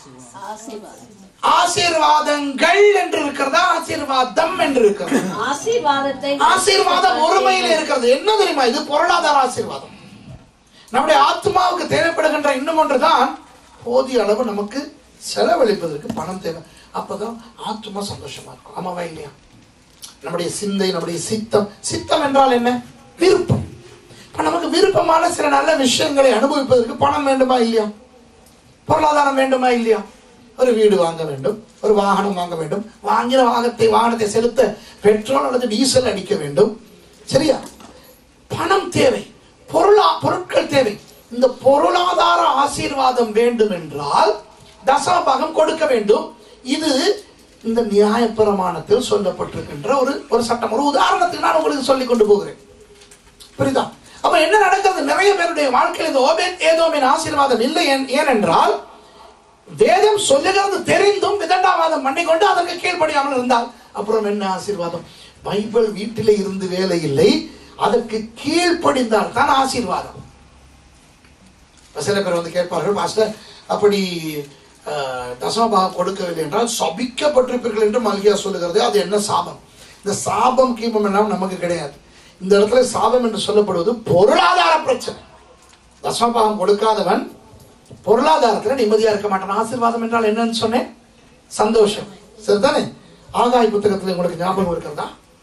ஆசீர்வாதங்கள் என்று இருக்கிறதா, ஆசீர்வாதம் என்று இருக்கிறது? ஆசீர்வாதம் ஒருமையில இருக்கிறது. என்ன தெரியுமா? இது பொருளாதார ஆசீர்வாதம். நம்முடைய ஆத்மாவுக்கு தேவைப்படுகின்ற இன்னும் ஒன்றுதான், போதிய அளவு நமக்கு செலவழிப்பதற்கு பணம் தேவை. அப்பதான் ஆத்மா சந்தோஷமா இருக்கும். ஆமாவா இல்லையா? நம்முடைய சிந்தை, நம்முடைய சித்தம் என்றால் என்ன? விருப்பம். நமக்கு விருப்பமான சில நல்ல விஷயங்களை அனுபவிப்பதற்கு பணம் வேண்டுமா இல்லையா? பொருளாதாரம் வேண்டுமா இல்லையா? ஒரு வீடு வாங்க வேண்டும், ஒரு வாகனம் வாங்க வேண்டும், வாங்கின வாகனத்தை செலுத்த பெட்ரோல் அல்லது டீசல் அடிக்க வேண்டும். சரியா? பணம் தேவை. பொருட்கள் தேவை. இந்த பொருளாதார ஆசீர்வாதம் வேண்டும் என்றால் தசமபாகம் கொடுக்க வேண்டும். இது இந்த நியாயப்பிரமாணத்தில் சொல்லப்பட்டிருக்கின்ற ஒரு சட்டம். ஒரு உதாரணத்துக்கு நான் உங்களுக்கு சொல்லிக் கொண்டு போகிறேன், புரியுதா? அப்ப என்ன நடக்கிறது? நிறைய பேருடைய வாழ்க்கையில் இந்த ஓபேத் ஏதோமின் ஆசீர்வாதம் இல்லை. ஏனென்றால் வேதம் சொல்லுகிறது தெரிந்தும் விதண்டாவாதம் பண்ணிக்கொண்டு அதற்கு கீழ்ப்படியாமல் இருந்தால் அப்புறம் என்ன ஆசீர்வாதம்? பைபிள் வீட்டிலே இருந்து வேலை இல்லை, அதற்கு கீழ்ப்படிந்தால் தான் ஆசீர்வாதம். சில பேர் வந்து கேட்பார்கள், பாஸ்டர் அப்படி தசமபாகம் கொடுக்கவில்லை என்றால் சபிக்கப்பட்டிருப்பீர்கள் என்று மல்கியா சொல்லுகிறது, அது என்ன சாபம்? இந்த சாபம் கீபம் எல்லாம் நமக்கு கிடையாது. இந்த இடத்துல சாபம் என்று சொல்லப்படுவது பொருளாதார பிரச்சனை. தசமபாகம் கொடுக்காதவன் பொருளாதாரத்தில் நிம்மதியா இருக்க மாட்டான். ஆசீர்வாதம் என்றால் என்னன்னு சொன்னேன், சந்தோஷம், சரிதானே? ஆகாய் புத்தகத்தில் உங்களுக்கு ஞாபகம் இருக்கிறதா?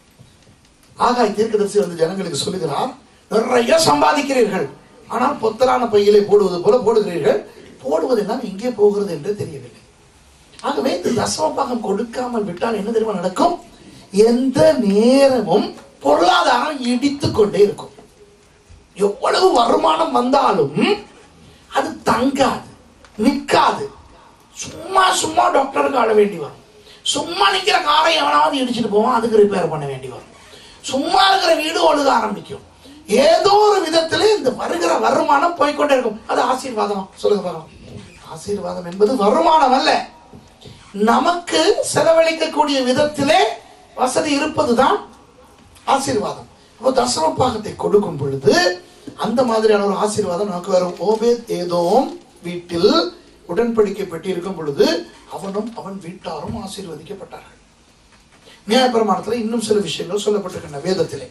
ஆகாய் தீர்க்கதரிசி வந்து ஜனங்களுக்கு சொல்லுகிறார், நிறைய சம்பாதிக்கிறீர்கள், ஆனால் பொத்தலான பையிலே போடுவது போல போடுகிறீர்கள், போடுவதெல்லாம் எங்கே போகிறது என்று தெரியவில்லை. ஆகவே இந்த தசமபாகம் கொடுக்காமல் விட்டால் என்ன தெரியுமா நடக்கும்? எந்த நேரமும் பொருளாதாரம் இடித்துக் கொண்டே இருக்கும். எவ்வளவு வருமானம் வந்தாலும் அது தங்காது, நிற்காது. சும்மா சும்மா டாக்டருக்கு ஆட வேண்டி வரும். சும்மா நிற்கிற காரை எவனாவது இடிச்சுட்டு போவான், அதுக்கு ரிப்பேர் பண்ண வேண்டி வரும். சும்மா இருக்கிற வீடு ஒழுக ஆரம்பிக்கும். ஏதோ ஒரு விதத்திலே இந்த வருகிற வருமானம் போய்கொண்டே இருக்கும். அது ஆசீர்வாதம். சொல்லுங்க பாருங்க. ஆசீர்வாதம் என்பது வருமானம் அல்ல, நமக்கு செலவழிக்கக்கூடிய விதத்திலே வசதி இருப்பதுதான் ஆசீர்வாதம். அப்போ தசமபாகத்தை கொடுக்கும் பொழுது அந்த மாதிரியான ஒரு ஆசீர்வாதம் நமக்கு வரும். ஓபேத் ஏதோம் வீட்டில் உடன்படிக்கை பெட்டி இருக்கும் பொழுது அவனும் அவன் வீட்டாரும் ஆசீர்வதிக்கப்பட்டார்கள். நியாயப்பிரமாணத்தில் இன்னும் சில விஷயங்கள் சொல்லப்பட்டிருக்கின்றன. வேதத்திலே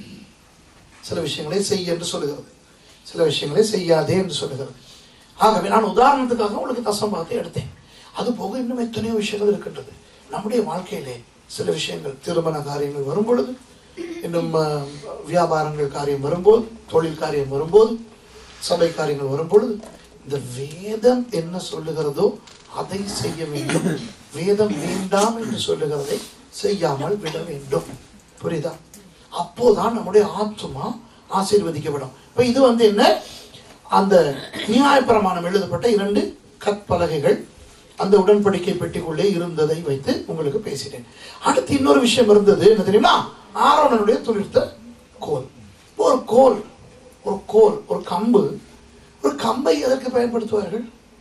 சில விஷயங்களை செய்ய என்று சொல்லுகிறது, சில விஷயங்களை செய்யாதே என்று சொல்லுகிறது. ஆகவே நான் உதாரணத்துக்காக உங்களுக்கு தசமபாகத்தை எடுத்தேன். அது போக இன்னும் எத்தனையோ விஷயங்கள் இருக்கின்றது நம்முடைய வாழ்க்கையிலே. சில விஷயங்கள், திருமண காரியங்கள் வரும் பொழுது, இன்னும் வியாபாரங்கள் காரியம் வரும்போது, தொழில் காரியம் வரும்போது, சபை காரியங்கள் வரும் பொழுது இந்த வேதம் என்ன சொல்லுகிறதோ அதை செய்ய வேண்டும். வேதம் வேண்டாம் என்று சொல்லுகிறதை செய்யாமல் விட வேண்டும். புரியுதா? அப்போதான் நம்முடைய ஆத்துமா ஆசீர்வதிக்கப்படும். இப்ப இது வந்து என்ன, அந்த நியாயப்பிரமாணம் எழுதப்பட்ட 2 கற்பலகைகள் அந்த உடன்படிக்கை பெட்டிக்குள்ளே இருந்ததை வைத்து உங்களுக்கு பேசிட்டேன். அடுத்து இன்னொரு விஷயம் இருந்தது, என்ன தெரியுமா? ஆரோனுடைய துளிர்த்த கோல். ஒரு கோல், ஒரு கோல், ஒரு கம்பு. ஒரு கம்பை எதற்கு பயன்படுத்துவார்கள்?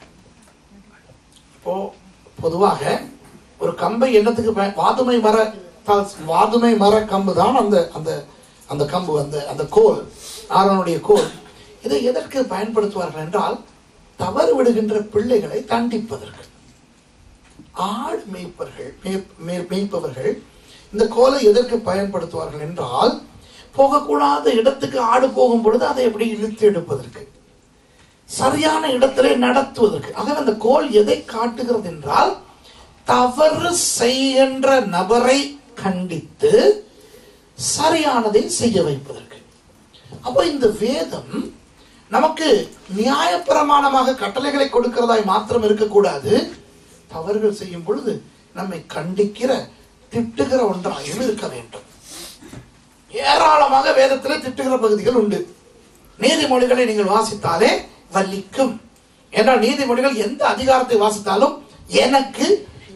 இப்போ பொதுவாக ஒரு கம்பை என்னத்துக்கு வாதுமை மர கம்பு தான் அந்த கம்பு, அந்த கோல், ஆரோனுடைய கோல். இதை எதற்கு பயன்படுத்துவார்கள் என்றால் தவறு விடுகின்ற பிள்ளைகளை தண்டிப்பதற்கு. ஆடு மேய்ப்பவர்கள் இந்த கோலை எதற்கு பயன்படுத்துவார்கள் என்றால், போகக்கூடாத இடத்துக்கு ஆடு போகும் பொழுது அதை எப்படி இழுத்து எடுப்பதற்கு, சரியான இடத்திலே நடத்துவதற்கு. ஆக அந்த கோல் எதை காட்டுகிறது என்றால், தவறு செய்கின்ற நபரை கண்டித்து சரியானதை செய்ய வைப்பதற்கு. அப்போ இந்த வேதம் நமக்கு நியாயப்பிரமாணமாக கட்டளைகளை கொடுக்கிறதாய் மாத்திரம் இருக்கக்கூடாது, தவறுகள் செய்யும் பொழுது நம்மை கண்டிக்கிற, திட்டுகிற ஒன்றாகவும் இருக்க வேண்டும். ஏராளமாக வேதத்தில் திட்டுகிற பகுதிகள் உண்டு. நீதிமொழிகளை நீங்கள் வாசித்தாலே வலிக்கும். என்றால் நீதிமொழிகள் எந்த அதிகாரத்தை வாசித்தாலும் எனக்கு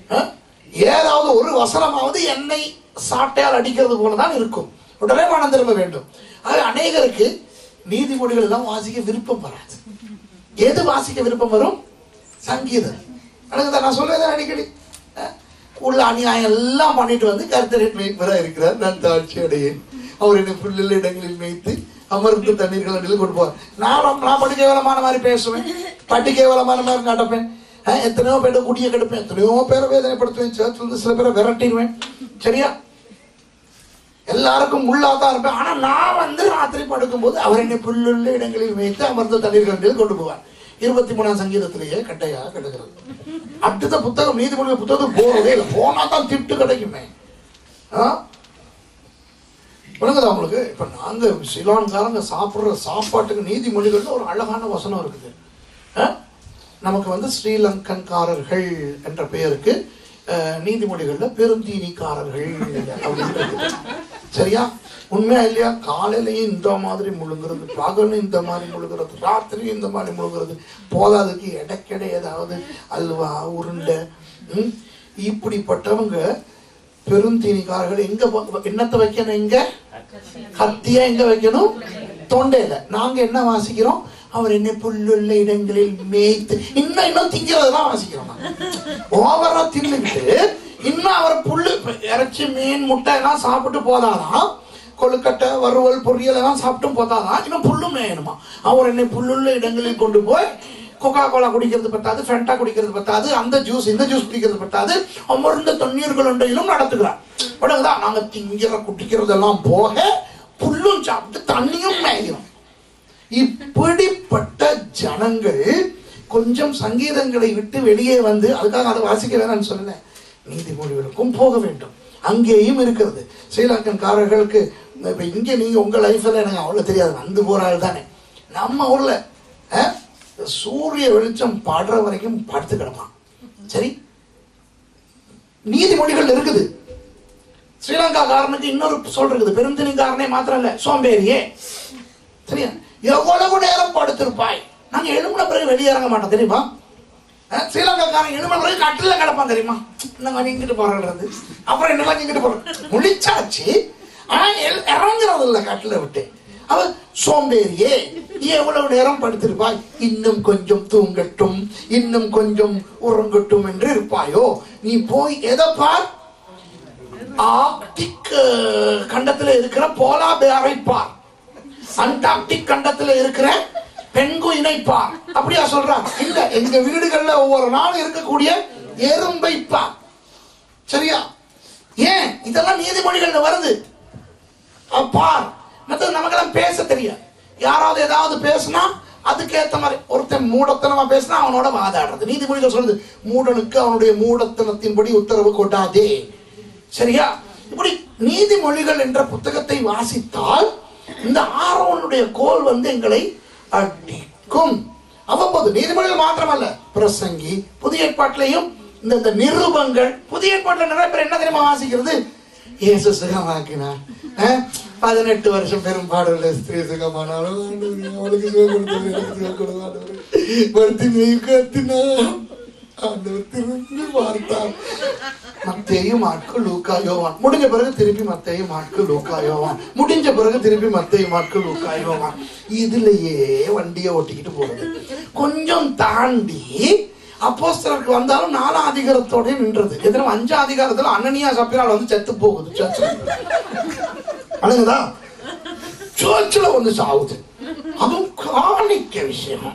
ஏதாவது ஒரு வசனமாவது என்னை சாட்டையால் அடிக்கிறது போலதான் இருக்கும். உடனே மனம் திரும்ப வேண்டும். ஆக அநேகருக்கு நீதிமொழிகள் எல்லாம் வாசிக்க விருப்பம் வராது. எது வாசிக்க விருப்பம் வரும்? சங்கீதம். நான் சொல்றேன் அடிக்கடி, உள்ள அநியாயம் எல்லாம் பண்ணிட்டு வந்து கர்த்தரின் மேய்ப்பராக இருக்கிறார், நான் தாழ்ச்சி அடையேன், அவர் என்னை புல்லுள்ள இடங்களில் மேய்த்து அமர்ந்து தண்ணீர்கள் அடியில் கொடுப்பார். நான் பட்டு கேவலமான மாதிரி பேசுவேன், பட்டு கேவலமான மாதிரி நடப்பேன், எத்தனையோ பேரை குடிய கெடுப்பேன், எத்தனையோ பேரை வேதனைப்படுத்துவேன், சேர்த்து வந்து சில பேரை விரட்டிடுவேன். சரியா? எல்லாருக்கும் உள்ளாதான் இருப்பேன். ஆனா நான் வந்து ராத்திரி படுக்கும் போது அவர் என்னை புல்லுள்ள இடங்களில் வைத்து அமர்ந்த தண்ணீர்கள் கொண்டு போவார். 23ஆம் சங்கீதத்திலேயே கட்டையாக கிடக்கிறது. அடுத்த புத்தகம் நீதிமொழிகள் புத்தகத்துக்கு போறதே இல்லை. போனா தான் திட்டு கிடைக்குமே. புரியுதா உங்களுக்கு? இப்ப நாங்க சிலான்காரங்க சாப்பிடுற சாப்பாட்டுக்கு நீதிமொழிகள்னு ஒரு அழகான வசனம் இருக்குது. நமக்கு வந்து ஸ்ரீலங்கன்காரர்கள் என்ற பெயருக்கு நீதிமொழிகள்ல பெருந்தீனிக்காரர்கள் அப்படின்னு. சரியா? உண்மையா இல்லையா? காலையிலையும் இந்த மாதிரி முழுங்குறது, பகலும் இந்த மாதிரி முழுங்குறது, ராத்திரியும் இந்த மாதிரி முழுங்குறது, போதாதுக்கு இடைக்கிடை ஏதாவது அல்வா உருண்டை. இப்படிப்பட்டவங்க பெருந்தீனிக்காரர்கள் எங்க என்னத்தை வைக்கணும்? இங்க கத்தியா எங்க வைக்கணும்? தொண்டையில. நாங்க என்ன வாசிக்கிறோம்? அவர் என்ன புல்லுள்ள இடங்களில் மேய்த்து இன்னும் திங்கிறதெல்லாம் வாசிக்கிறோம். ஓவரா தின்னுக்கிட்டு இன்னும் அவர் புல்லு இறைச்சி மீன் முட்டை எல்லாம் சாப்பிட்டு போதாதான், கொழுக்கட்டை வறுவல் பொரியல் எல்லாம் சாப்பிட்டும் போதாதான், இன்னும் புல்லும் மேயணுமா? அவர் என்னை புல்லுள்ள இடங்களில் கொண்டு போய் கொக்கா கோலா குடிக்கிறது பத்தாது, ஃபென்டா குடிக்கிறது பத்தாது, அந்த ஜூஸ் இந்த ஜூஸ் குடிக்கிறது பத்தாது, அமர்ந்த தண்ணீர்கள் ஒன்றையிலும் நடத்துகிறார். உடனேதான் நாங்க திங்கிற குடிக்கிறதெல்லாம் போக புல்லும் சாப்பிட்டு தண்ணியும் மேய்கிறோம். இப்படிப்பட்ட ஜனங்கள் கொஞ்சம் சங்கீதங்களை விட்டு வெளியே வந்து, அதுக்காக அதை வாசிக்க வேணாம்னு சொல்லல, நீதிமொழிகளுக்கும் போக வேண்டும். அங்கேயும் இருக்கிறது. ஸ்ரீலங்கன்காரர்களுக்கு இப்ப இங்க நீங்க உங்க லைஃப்ல எனக்கு அவ்வளவு தெரியாது, வந்து போற ஆள் தானே. நம்ம ஊர்ல சூரிய வெளிச்சம் பாடுற வரைக்கும் படுத்து கிடப்பான். சரி, நீதிமொழிகள் இருக்குது. ஸ்ரீலங்கா காரனுக்கு இன்னொரு சொல் இருக்குது, பெருந்தினிக்காரனே மாத்திரம் இல்ல, சோம்பேறியே. சரியா? எவ்வளவு நேரம் படுத்திருப்பாய். நாங்க எழும்பின பிறகு வெளியே இறங்க மாட்டோம் தெரியுமா? ஸ்ரீலங்காக்காரன் எழும்பின பிறகு கட்டில கிடப்பான் தெரியுமா? நாங்க இங்கிட்டு போறது, அப்புறம் என்னெல்லாம் இங்கிட்டு போறோம், முழிச்சாச்சு. ஆனா இறங்குறது இல்ல கட்டில விட்டு. அவ சோம்பேறியே, எவ்வளவு நேரம் படுத்திருப்பாய், இன்னும் கொஞ்சம் தூங்கட்டும், இன்னும் கொஞ்சம் உறங்கட்டும் என்று இருப்பாயோ? நீ போய் எதை பார்? ஆர்க்டிக் கண்டத்துல இருக்கிற போலா பேரை பார், அண்டார்டிக் கண்டத்துல இருக்கிற பெண்குயினை பார். அப்படியா சொல்றான்? இல்ல, எங்க வீடுகள்ல ஒவ்வொரு நாள் இருக்கக்கூடிய எறும்பை பார். சரியா? ஏன் இதெல்லாம் நீதிமொழிகள்ல வருது? பார். மற்றது நமக்கெல்லாம் பேச தெரியாது. யாராவது ஏதாவது பேசினா அதுக்கேற்ற மாதிரி ஒருத்தன் மூடத்தனமா பேசினா அவனோட வாதாடுறது. நீதிமொழிகள் சொல்லுது, மூடனுக்கு அவனுடைய மூடத்தனத்தின்படி உத்தரவு கொட்டாதே. சரியா? இப்படி நீதிமொழிகள் என்ற புத்தகத்தை வாசித்தால் இந்த ஆரோனுடைய கோல் வந்து எங்களை அடிக்கும். அவ்வப்போது நீதிமொழிகள் மாத்திரமல்ல, பிரசங்கி, புதிய ஏற்பாட்டிலையும் இந்த நிருபங்கள். புதிய ஏற்பாட்டில் நிறைய பேர் என்ன தெரியுமா வாசிக்கிறது? இயேசு சுகமாக்கினார், 18 வருஷம் பெரும்பாடுள்ள ஸ்திரீ சுகமானாலும் அவளுக்கு சுகம் கொடுத்தது, எனக்கு சுகம் கொடுத்தார், வருத்தினை கத்தினார், ஆண்டவர் திரும்பி பார்த்தார். மத்தேயு, மாற்கு, லூக்கா, யோவான். முடிஞ்ச பிறகு திருப்பி மத்தேயு, மாற்கு, லூக்கா, யோவான். முடிஞ்ச பிறகு திருப்பி மத்தேயு, மாற்கு, லூக்கா, யோவான். இதுலயே வண்டியை ஓட்டிக்கிட்டு போறது. கொஞ்சம் தாண்டி அப்போஸ்தலருக்கு வந்தாலும் 4ஆம் அதிகாரத்தோட நின்றது. எத்தனை 5ஆம் அதிகாரத்துல அனனியா சப்பீரால் வந்து செத்து போகுது. அழகுதா? சர்ச்சில் வந்து சாவுது. அதுவும் காணிக்க விஷயம்.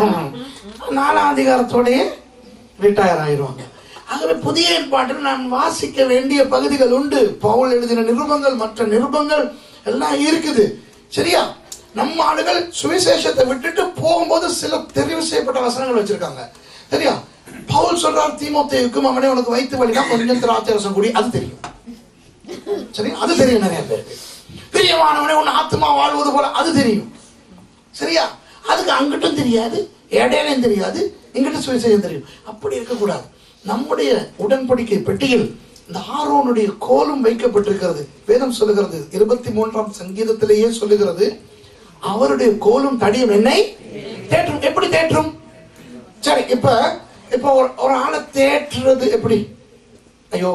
4ஆம் அதிகாரத்தோடய ரிட்டையர் ஆயிடுவாங்க. ஆகவே புதிய ஏற்பாட்டில் நான் வாசிக்க வேண்டிய பகுதிகள் உண்டு. பவுல் எழுதின நிருபங்கள், மற்ற நிருபங்கள் எல்லாம் இருக்குது. சரியா? நம்ம ஆளுகள் சுவிசேஷத்தை விட்டுட்டு போகும்போது சில தெரிவு செய்யப்பட்ட வசனங்கள் வச்சிருக்காங்க. சரியா? பவுல் சொல்றார் தீமோத்தேயுக்கும், அவனே உனக்கு வயிற்று வலினா கொஞ்சம் திராட்சரசம் கூடி. அது தெரியும். சரி, அது தெரியும் நிறைய பேருக்கு. பிரியமானவனே உன் ஆத்மா வாழ்வது போல, அது தெரியும். சரியா? அதுக்கு அங்கிட்டும் தெரியாது, இடையிலையும் தெரியாது, இங்கிட்ட சுவிசேஷம் தெரியும். அப்படி இருக்கக்கூடாது. நம்முடைய உடன்படிக்கை பெட்டியில் இந்த ஆரோனுடைய கோலும் வைக்கப்பட்டிருக்கிறது. வேதம் சொல்லுகிறது, 23ஆம் சங்கீதத்திலேயே சொல்லுகிறது, அவருடைய கோலும் தடியும் என்னை தேற்றும். எப்படி தேற்றும்? சரி, இப்ப ஒரு ஆளை தேற்றுறது எப்படி? ஐயோ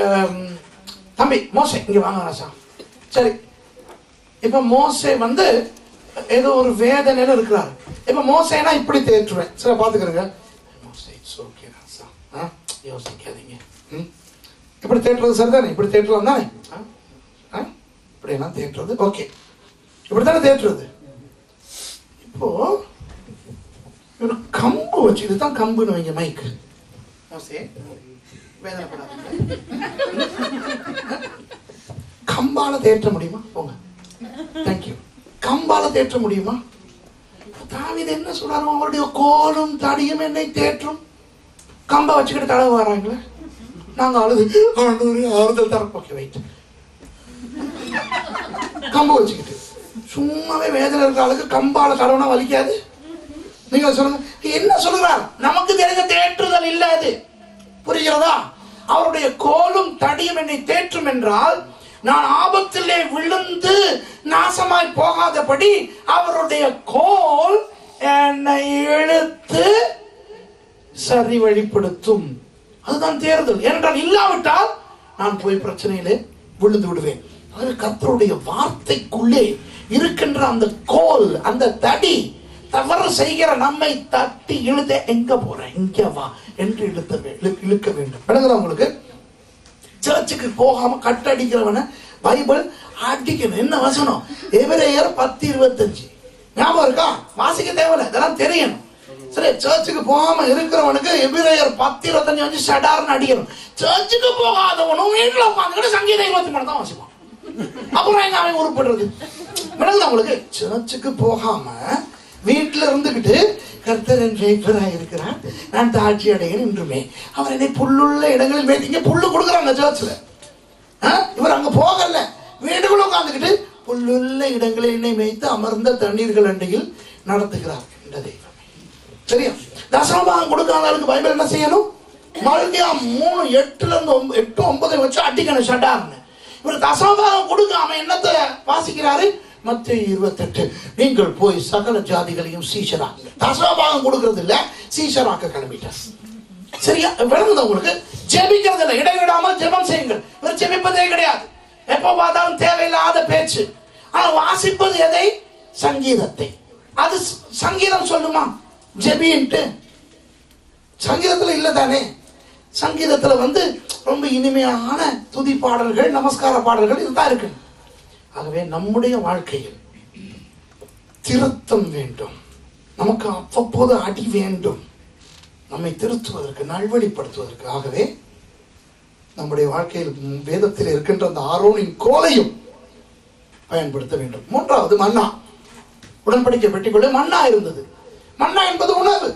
தம்பி மோசே இங்க வாங்க ராசா. சரி, இப்ப மோசே வந்து ஏதோ ஒரு வேதனையில இருக்கிறாரு. இப்ப மோசேனா இப்படி தேற்றுவேன். சரி, பாத்துக்கிறேங்க. மோசே ஓகே ராசா, யோசிக்காதீங்க. இப்படி தேற்றுறது சரிதானே? இப்படி தேற்றலாம் தானே? இப்படி எல்லாம் தேற்றுறது ஓகே, இப்படித்தானே தேற்றுறது. இப்போ ஒரு கம்பு வச்சு, இதுதான் கம்புன்னு வைங்க, மைக்கு. மோசே வேதனைப்படாதீங்க. கம்பால தேற்ற முடியுமா? போங்க. தேங்க்யூ. கம்பால தேற்ற முடியுமா? தாவீது என்ன சொல்றாரு? அவருடைய கோலும் தடியும் என்னை தேற்றும். கம்பை வச்சுக்கிட்டு தடவை வராங்களே, நாங்க அழுது ஆறுதல் தர. Okay, wait. கம்பை வச்சுக்கிட்டு சும்மாவே வேதனை இருக்கிற ஆளுக்கு கம்பால தடவைனா வலிக்காது? நீங்க சொல்லுங்க, என்ன சொல்லுறார்? நமக்கு தெரிஞ்ச தேற்றுதல் இல்லாது. புரிகிறதா? அவருடைய கோலும் தடியும் என்னை தேற்றும் என்றால் நான் ஆபத்திலே விழுந்து நாசமாய் போகாதபடி அவருடைய கோல் என்னை இழுத்து சரி வழிப்படுத்தும். அதுதான் தேர்தல். ஏனென்றால் இல்லாவிட்டால் நான் போய் பிரச்சனையிலே விழுந்து விடுவேன். கர்த்தருடைய வார்த்தைக்குள்ளே இருக்கின்ற அந்த கோல், அந்த தடி, தவறு செய்கிற நம்மை தட்டி இழுத்த, எங்க போறேன், இங்க வா என்று இழுக்க வேண்டும். விளங்குதா உங்களுக்கு? சர்ச்சுக்கு போகாம கட்டடிக்கிறவன பைபிள் அடிக்கணும். என்ன வசனம்? எபிரேயர் 10:25 ஞாபகம் இருக்கா? வாசிக்க தேவையில்லை, இதெல்லாம் தெரியணும். சரி, சர்ச்சுக்கு போகாம இருக்கிறவனுக்கு எபிரேயர் 10:25 சடார்னு அடிக்கணும். சர்ச்சுக்கு போகாதவனும் வீட்டுல உட்காந்துக்கிட்டு சங்கீதம் 23 தான் வாசிப்பான். அப்புறம் எங்க அவன் உருப்படுறது? விளங்குதா உங்களுக்கு? சர்ச்சுக்கு போகாம வீட்டுல இருந்துகிட்டு கர்த்தர் என் மேய்ப்பராய் இருக்கிறார், நான் தாட்சி அடைகிறேன் என்றுமே அவர் என்னை புல்லுள்ள இடங்களில் மேய்த்து. இங்க புல்லு கொடுக்குறாங்க சர்ச்ல. இவர் அங்க போகல, வீட்டுக்குள்ள உட்காந்துக்கிட்டு புல்லுள்ள இடங்களில் என்னை மேய்த்து அமர்ந்த தண்ணீர்கள் அண்டையில் நடத்துகிறார் என்ற தெய்வமே. சரியா? தசமபாகம் கொடுக்காதவர்களுக்கு பைபிள் என்ன செய்யணும்? மல்கியா 3:8-9 வச்சு அடிக்கணும் சட்டார்னு. இவர் தசமபாகம் கொடுக்காம என்னத்தை வாசிக்கிறாரு? மத்தேயு 28 நீங்கள் போய் சகல ஜாதிகளையும் சீஷராக்க. தசமபாகம் கொடுக்கறது இல்ல, சீஷராக்க கிளம்பிட்டார். சரியா? விளங்குதா உங்களுக்கு? ஜெபிக்கிறது இல்லை, இடைவிடாமல் ஜெபம் செய்யுங்கள். இவர் ஜெபிப்பதே கிடையாது, எப்ப பார்த்தாலும் தேவையில்லாத பேச்சு. ஆனா வாசிப்பது எதை? சங்கீதத்தை. அது சங்கீதம் சொல்லுமா ஜெபின்ட்டு? சங்கீதத்துல இல்ல தானே. சங்கீதத்துல ரொம்ப இனிமையான துதி பாடல்கள், நமஸ்கார பாடல்கள் இதுதான் இருக்கு. ஆகவே நம்முடைய வாழ்க்கையில் திருத்தம் வேண்டும். நமக்கு அவ்வப்போது அடி வேண்டும், நம்மை திருத்துவதற்கு, நல்வழிப்படுத்துவதற்கு. ஆகவே நம்முடைய வாழ்க்கையில் வேதத்தில் இருக்கின்ற அந்த ஆரோனின் கோலையும் பயன்படுத்த வேண்டும். மூன்றாவது மன்னா. உடன்படிக்கை பெட்டிக்குள்ளே மன்னா இருந்தது. மன்னா என்பது உணவு.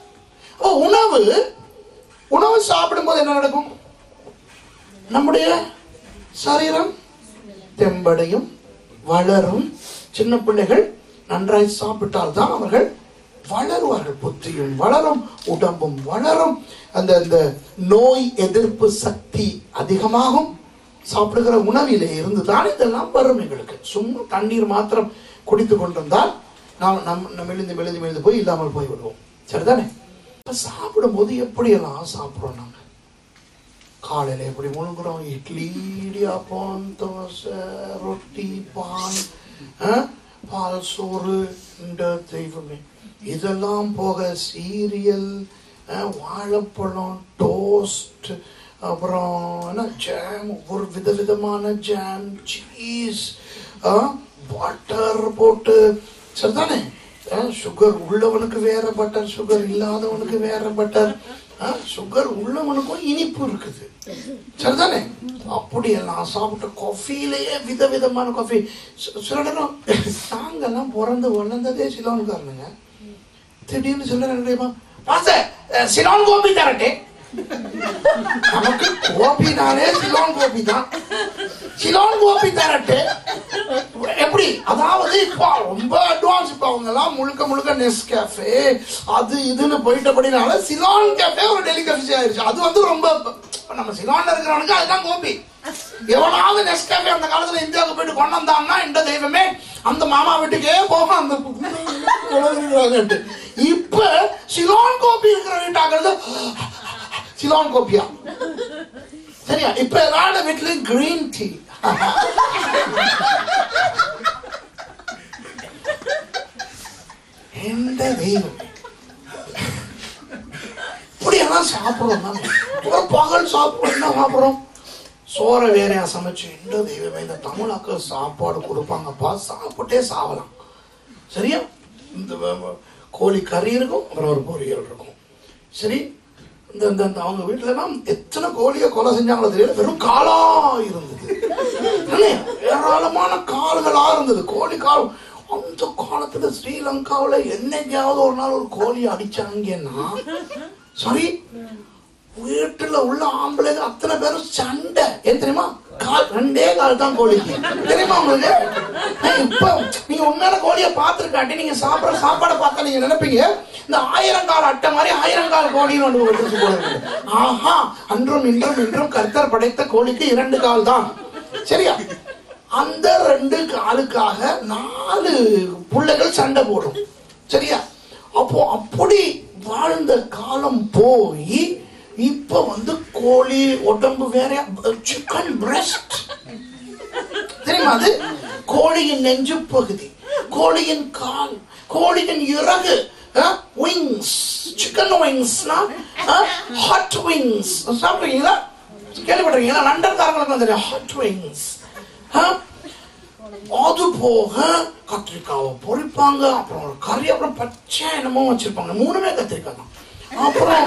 உணவு சாப்பிடும் போது என்ன நடக்கும்? நம்முடைய சரீரம் தெம்படையும் வளரும். சின்ன பிள்ளைகள் நன்றாய் சாப்பிட்டால் தான் அவர்கள் வளருவார்கள். புத்தியும் வளரும், உடம்பும் வளரும், அந்த நோய் எதிர்ப்பு சக்தி அதிகமாகும். சாப்பிடுகிற உணவிலே இருந்து தான் இதெல்லாம் வரும். எங்களுக்கு சும்மா தண்ணீர் மாத்திரம் குடித்து கொண்டிருந்தால் நாம் மெலிந்து போய் இல்லாமல் போய் விடுவோம். சரிதானே? சாப்பிடும் போது எப்படியெல்லாம் சாப்பிடுறோம்? நாங்க காலையில எப்படி முழுங்குறோம்? இட்லி, இடியாப்பம், தோசை, ரொட்டி, பால் சோறு என்ற தெய்வமே. இதெல்லாம் போக சீரியல், வாழைப்பழம், டோஸ்ட், அப்புறம் ஜாம், ஒரு விதவிதமான ஜாம், சீஸ், பட்டர் போட்டு. சரிதானே? சுகர் உள்ளவனுக்கு வேற பட்டர், சுகர் இல்லாதவனுக்கு வேற பட்டர். சுகர் உள்ளவனுக்கும் இனிப்பு இருக்குது. சரிதானே? அப்படியெல்லாம் சாப்பிட்ட காஃபிலேயே விதவிதமான காஃபி. சில நேரம் நாங்கெல்லாம் பிறந்து வளர்ந்ததே சிலோன்காரனுங்க. திடீர்னு சொல்ல சிலோன் கோபி தரட்டே. நமக்கு கோபினாலே சிலோன் கோபி தான். சிலோன் கோபி தரட்டு எப்படி? அதாவது இப்ப ரொம்ப அட்வான்ஸ். இப்ப அவங்க எல்லாம் முழுக்க நெஸ்கேஃபே அது இதுன்னு போயிட்டபடினால சிலோன் கேஃபே ஒரு டெலிகசி ஆயிடுச்சு. அது ரொம்ப நம்ம சிலோன்ல இருக்கிறவனுக்கு அதுதான் கோபி. எவனாவது நெஸ்கேஃபே அந்த காலத்துல இந்தியாவுக்கு போயிட்டு கொண்டு வந்தான்னா இந்த தெய்வமே அந்த மாமா வீட்டுக்கே போக அந்த இப்ப சிலோன் கோபி இருக்கிற வீட்டாகிறது சிலோன் கோபியா. சரியா? இப்ப எல்லாரோட வீட்லயும் கிரீன் டீ. எந்த தெய்வம் இப்படியெல்லாம் சாப்பிடுறோம்? ஒரு பகல் சாப்பிடுறோம், என்ன சாப்பிடுறோம்? சோறை வேறையா சமைச்சு. எந்த தெய்வமே இந்த தமிழாக்க சாப்பாடு கொடுப்பாங்கப்பா, சாப்பிட்டே சாவலாம். சரியா? இந்த கோழி கறி இருக்கும், அப்புறம் ஒரு பொரியல் இருக்கும். சரி, இந்த அவங்க வீட்டுல எல்லாம் எத்தனை கோழியை கொலை செஞ்சாங்களோ தெரியல, வெறும் காலா இருந்தது. ஏராளமான கால்களா இருந்தது, கோழி கால். அந்த காலத்துல ஸ்ரீலங்காவில என்னைக்காவது ஒரு நாள் ஒரு கோழி அடிச்சாங்கன்னா சரி, வீட்டுல உள்ள ஆம்பளை அத்தனை பேரும் சண்டை. ஏன் தெரியுமா? ரெண்டே கால் தான் கோழிக்கு. தெரியுமா உங்களுக்கு? இப்ப நீங்க உண்மையான கோழிய பாத்துருக்காட்டி நீங்க சாப்பிடுற சாப்பாடை பார்த்தா நீங்க நினைப்பீங்க இந்த 1000 கால் அட்டை மாதிரி 1000 கால் கோழின்னு ஒன்று கொடுத்து போடுறது. ஆஹா, அன்றும் இன்றும் கர்த்தர் படைத்த கோழிக்கு 2 கால் தான். சரியா? அந்த 2 காலுக்காக 4 பிள்ளைகள் சண்டை போடும். சரியா? அப்போ அப்படி வாழ்ந்த காலம் போய் இப்ப கோழி உடம்பு வேற, சிக்கன் பிரஸ்ட் தெரியுமா? அது கோழியின் நெஞ்சு பகுதி, கோழியின் கால், கோழியின் இறகு, விங்ஸ், சிக்கன் விங்ஸ்னா ஹாட் விங்ஸ். சாப்பிடுறீங்களா? கேள்விப்பட்டிருக்கீங்களா? லண்டன்காரங்களுக்கு தெரியும் ஹாட் விங்ஸ். அது போக கத்திரிக்காவை பொரிப்பாங்க, அப்புறம் ஒரு கறி, அப்புறம் பச்சை என்னமோ வச்சிருப்பாங்க. 3மே கத்திரிக்காய் தான். அப்புறம்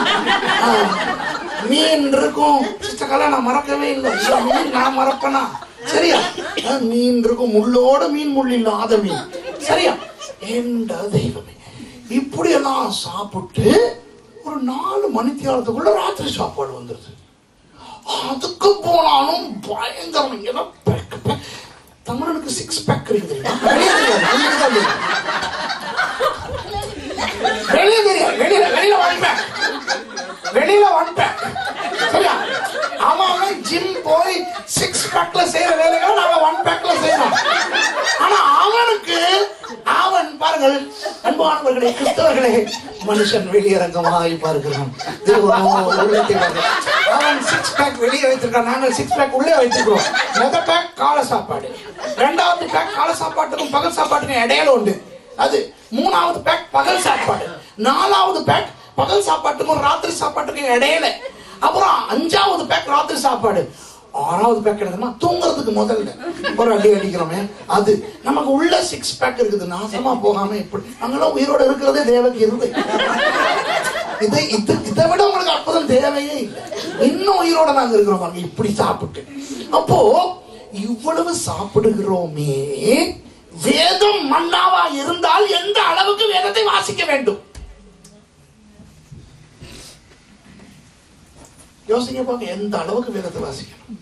மீன் இருக்கும். சிஸ்டர்கால நான் மறக்கவே இல்லை. மீன் நான் மறப்பேனா? சரியா? மீன் இருக்கும், முள்ளோட மீன், முள் இல்லாத மீன். சரியா? எந்த தெய்வமே, இப்படி எல்லாம் சாப்பிட்டு ஒரு 4 மணித்தியாலத்துக்குள்ள ராத்திரி சாப்பாடு வந்துருது. அதுக்கு போனாலும் பயங்கரம். தமிழனுக்கு 6 பேக் இருக்குது. வெளியில 1 பேக். சரியா? அவன் ஜிம் போய் 6 பேக்ல செய்யற வேலைகளை நாம 1 பேக்ல செய்யணும். ஆனா அவனுக்கு அவன் பாருங்கள் அன்பானவர்களே, கிறிஸ்தவர்களே, மனுஷன் வெளியரங்கமாய் பார்க்கிறான். அவன் 6 பேக் வெளியே வைத்திருக்கான், நாங்கள் 6 பேக் உள்ளே வைத்திருக்கிறோம். முதல் பேக் காலை சாப்பாடு, 2வது பேக் காலை சாப்பாட்டுக்கும் பகல் சாப்பாட்டுக்கும் இடையில உண்டு. அது 3வது பேக் பகல் சாப்பாடு, 4வது பேக் பகல் சாப்பாட்டுக்கும் ராத்திரி சாப்பாட்டுக்கும் இடையில, அப்புறம் 5வது பேக் ராத்திரி சாப்பாடு, 6வது பேக் என்னதுன்னா தூங்குறதுக்கு முதல்ல ஒரு அடி அடிக்கிறோமே அது. நமக்கு உள்ள 6 பேக் இருக்குது. நாசமா போகாம இப்படி அங்கெல்லாம் உயிரோட இருக்கிறதே தேவக்கு இருதை. இதை விட உங்களுக்கு அற்புதம் தேவையே இல்லை. இன்னும் உயிரோட நாங்க இருக்கிறோம் இப்படி சாப்பிட்டு. அப்போ இவ்வளவு சாப்பிடுகிறோமே, வேதம் மன்னாவா இருந்தால் எந்த அளவுக்கு வேதத்தை வாசிக்க வேண்டும்? யோசிக்க பாக்க, எந்த அளவுக்கு வேதத்தை வாசிக்கணும்?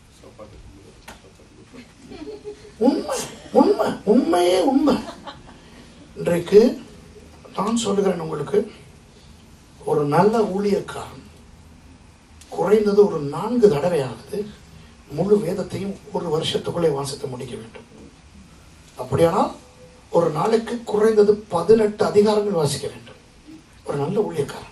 உண்மை உண்மை உண்மையே உண்மை. இன்றைக்கு நான் சொல்லுகிறேன் உங்களுக்கு, ஒரு நல்ல ஊழியக்காரன் குறைந்தது ஒரு 4 தடவையாவது முழு வேதத்தையும் ஒரு வருஷத்துக்குள்ளே வாசித்து முடிக்க வேண்டும். அப்படியானால் ஒரு நாளைக்கு குறைந்தது 18 அதிகாரங்கள் வாசிக்க வேண்டும் ஒரு நல்ல ஊழியக்காரன்.